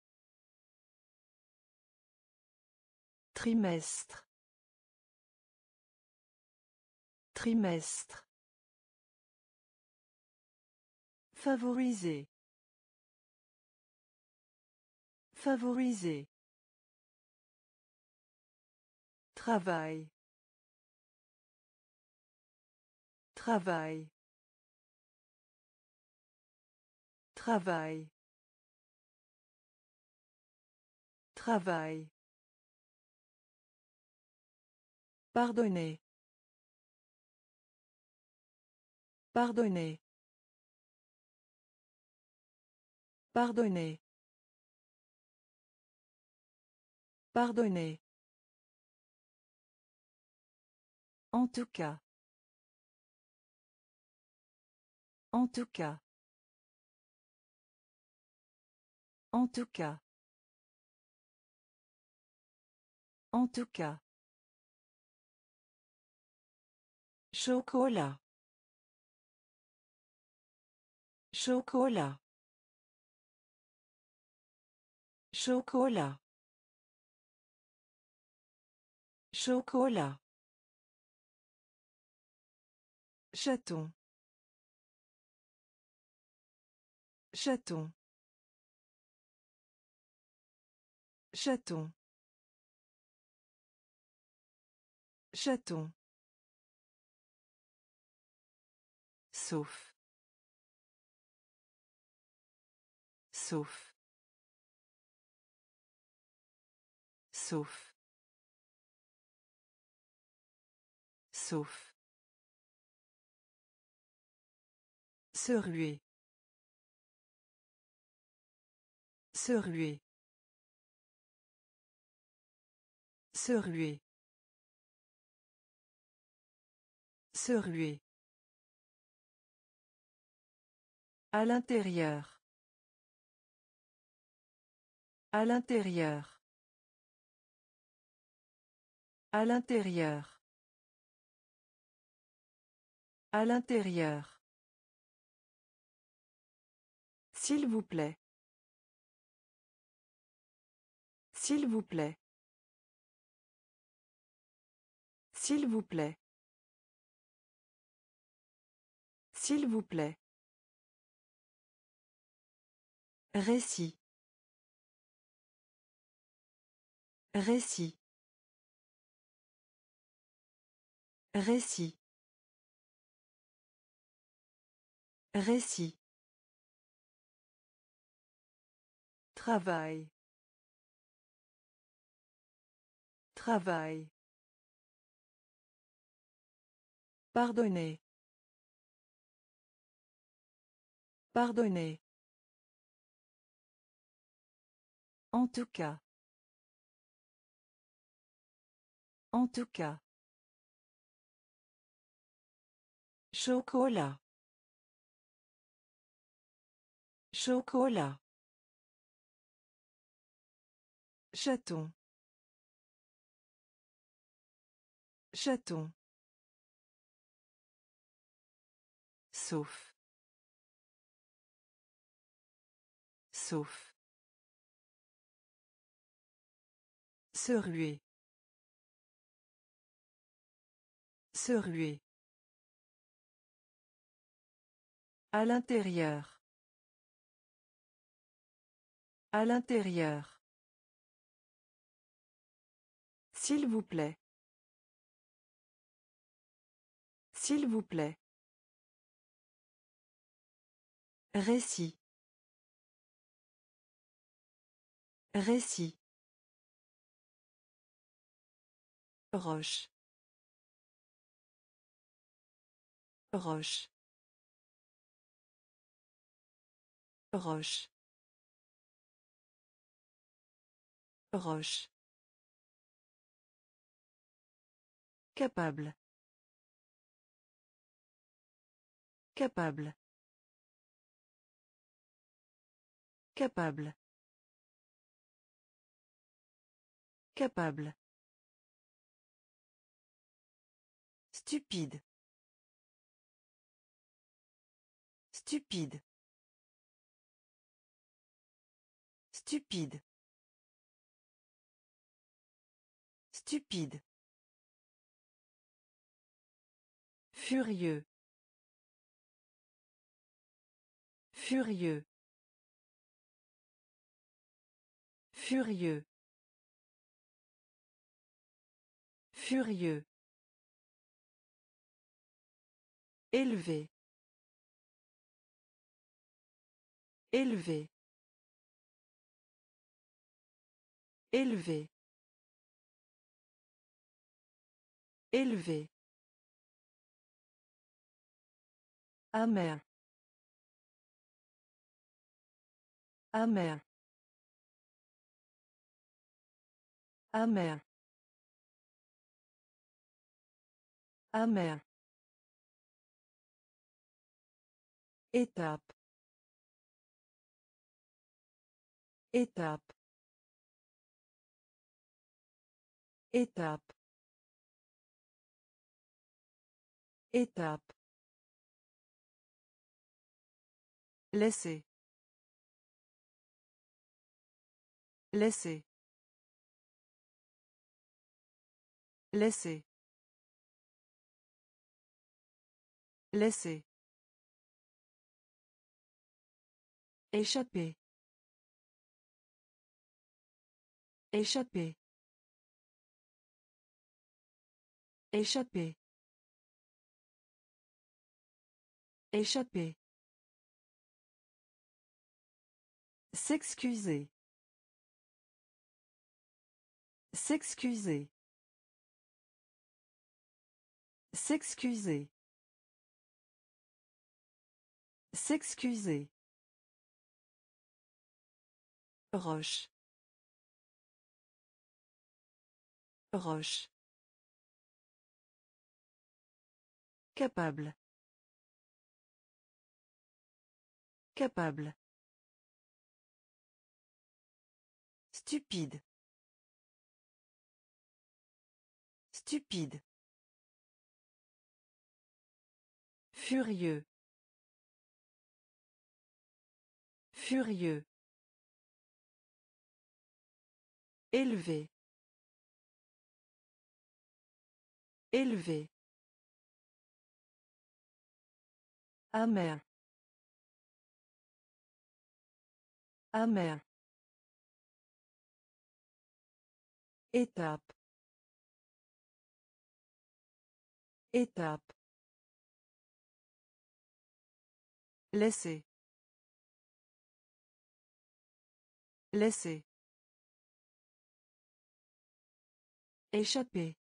Trimestre. Trimestre. Favoriser. Favoriser. Travail. Travail. Travail. Travail. Pardonner. Pardonner. Pardonner. Pardonner. En tout cas. En tout cas. En tout cas. En tout cas. Chocolat. Chocolat. Chocolat. Chocolat. Chaton. Chaton. Chaton. Chaton. Sauf. Sauf. Sauf. Sauf. Se ruer. Se ruer. Se ruer. Se ruer. À l'intérieur. À l'intérieur. À l'intérieur. À l'intérieur. S'il vous plaît. S'il vous plaît. S'il vous plaît. S'il vous plaît. Récit. Récit. Récit. Récit. Travail. Travail. Pardonnez. Pardonnez. En tout cas. En tout cas. Chocolat. Chocolat. Chaton. Chaton. Sauf. Sauf. Se ruer. Se ruer. À l'intérieur. À l'intérieur. S'il vous plaît. S'il vous plaît. Récit. Récit. Roche. Roche. Roche. Roche. Capable. Capable. Capable. Capable. Stupide. Stupide. Stupide. Stupide. Furieux. Furieux. Furieux. Furieux. Élevé. Élevé. Élevé. Élevé. Amer. Amer. Amer. Amer. Étape. Étape. Étape. Étape. Laisser. Laisser. Laisser. Laisser. Échapper. Échapper. Échapper. Échapper. S'excuser. S'excuser. S'excuser. S'excuser. Roche. Roche. Capable. Capable. Stupide. Stupide. Furieux. Furieux. Élevé. Élevé. Amer. Amer. Étape. Étape. Laisser. Laisser. Échapper.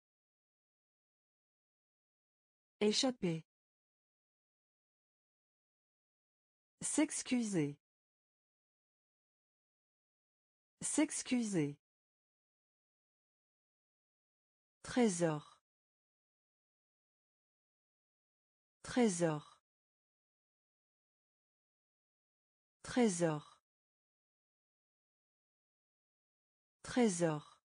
Échapper. S'excuser. S'excuser. Trésor. Trésor. Trésor. Trésor.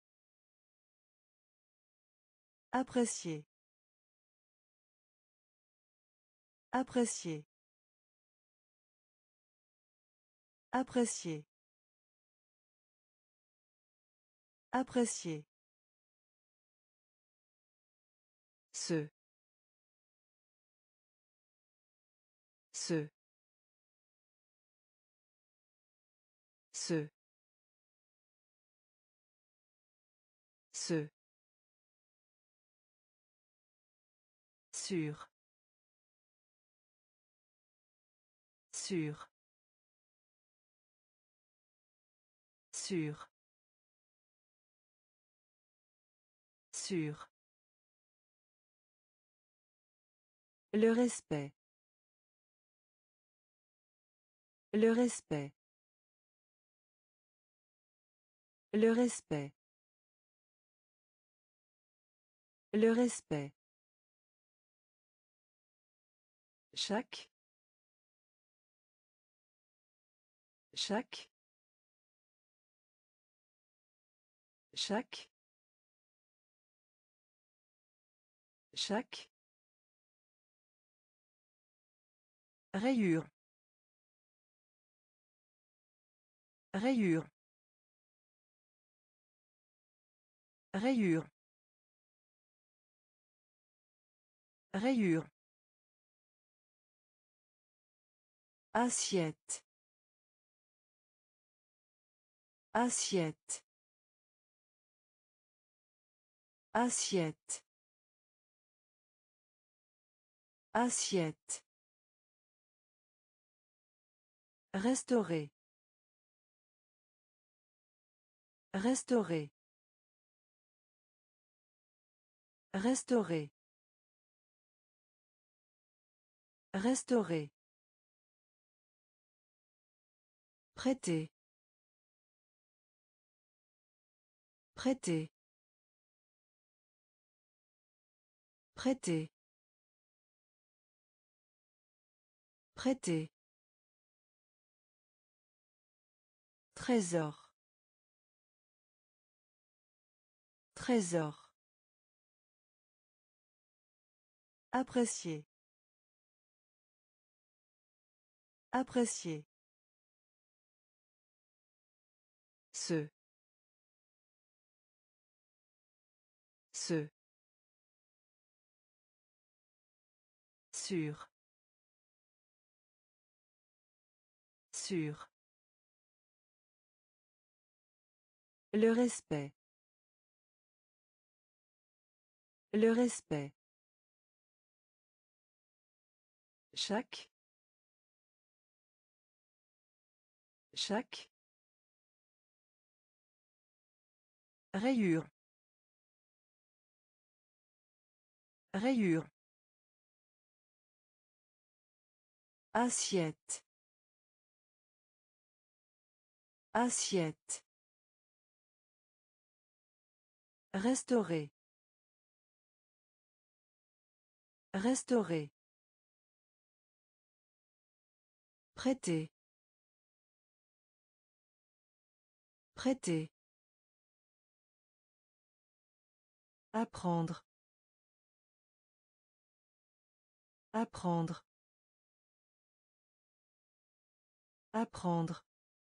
Apprécier. Apprécier. Apprécier. Apprécier. Ce. Ce. Ce. Ce. Sûr. Sûr. Sûr. Sûr. Le respect. Le respect. Le respect. Le respect. Chaque. Chaque. Chaque. Chaque. Rayure. Rayure. Rayure. Rayure. Assiette. Assiette. Assiette. Assiette. Restaurer. Restaurer. Restaurer. Restaurer. Prêter. Prêter. Prêter. Prêter. Trésor. Trésor. Apprécier. Apprécier. Ce. Ce. Sûr. Sûr. Le respect. Le respect. Chaque. Chaque. Rayure. Rayure. Assiette. Assiette. Restaurer. Restaurer. Prêter. Prêter. Apprendre. Apprendre. Apprendre.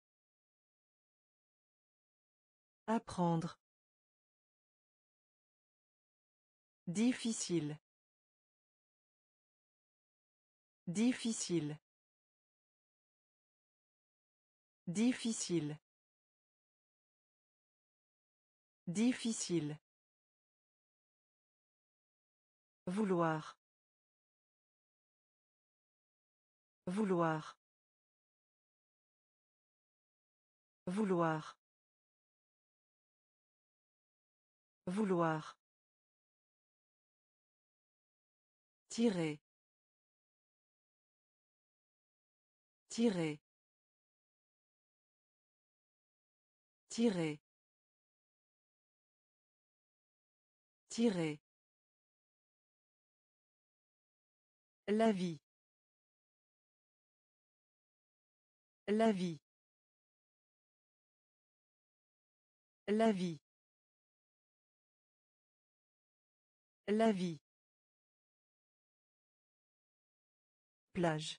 Apprendre. Difficile. Difficile. Difficile. Difficile. Vouloir. Vouloir. Vouloir. Vouloir. Tirer. Tirer. Tirer. Tirer. La vie. La vie. La vie. La vie. Plage.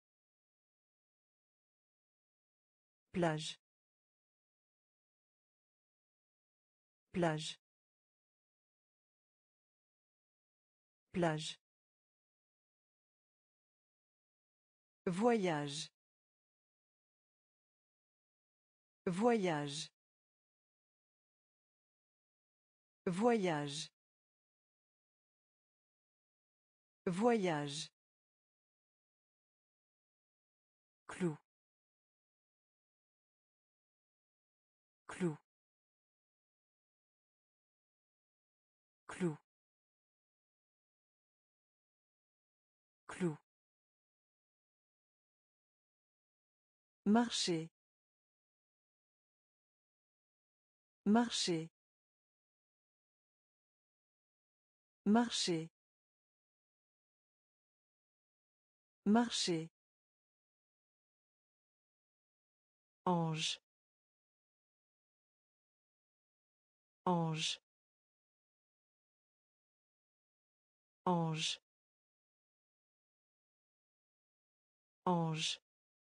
Plage. Plage. Plage. Voyage. Voyage. Voyage. Voyage. Clou. Clou. Clou. Clou. Marcher. Marcher. Marcher. Marcher. Ange. Ange. Ange. Ange.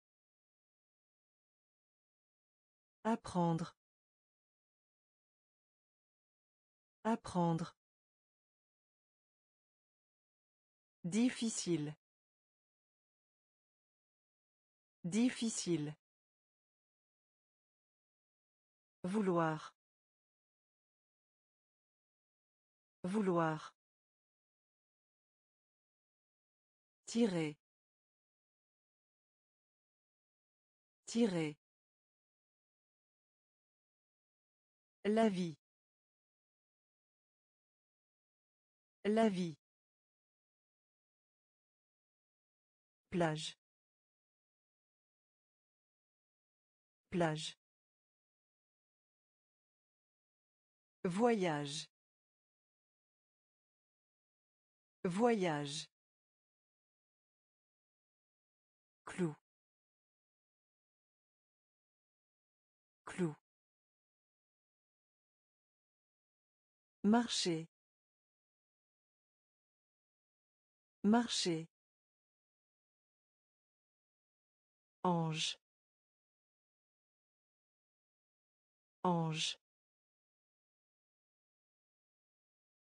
Apprendre. Apprendre. Difficile. Difficile. Vouloir. Vouloir. Tirer. Tirer. La vie. La vie. Plage. Plage. Voyage. Voyage. Clou. Clou. Marcher. Marcher. Ange. Ange.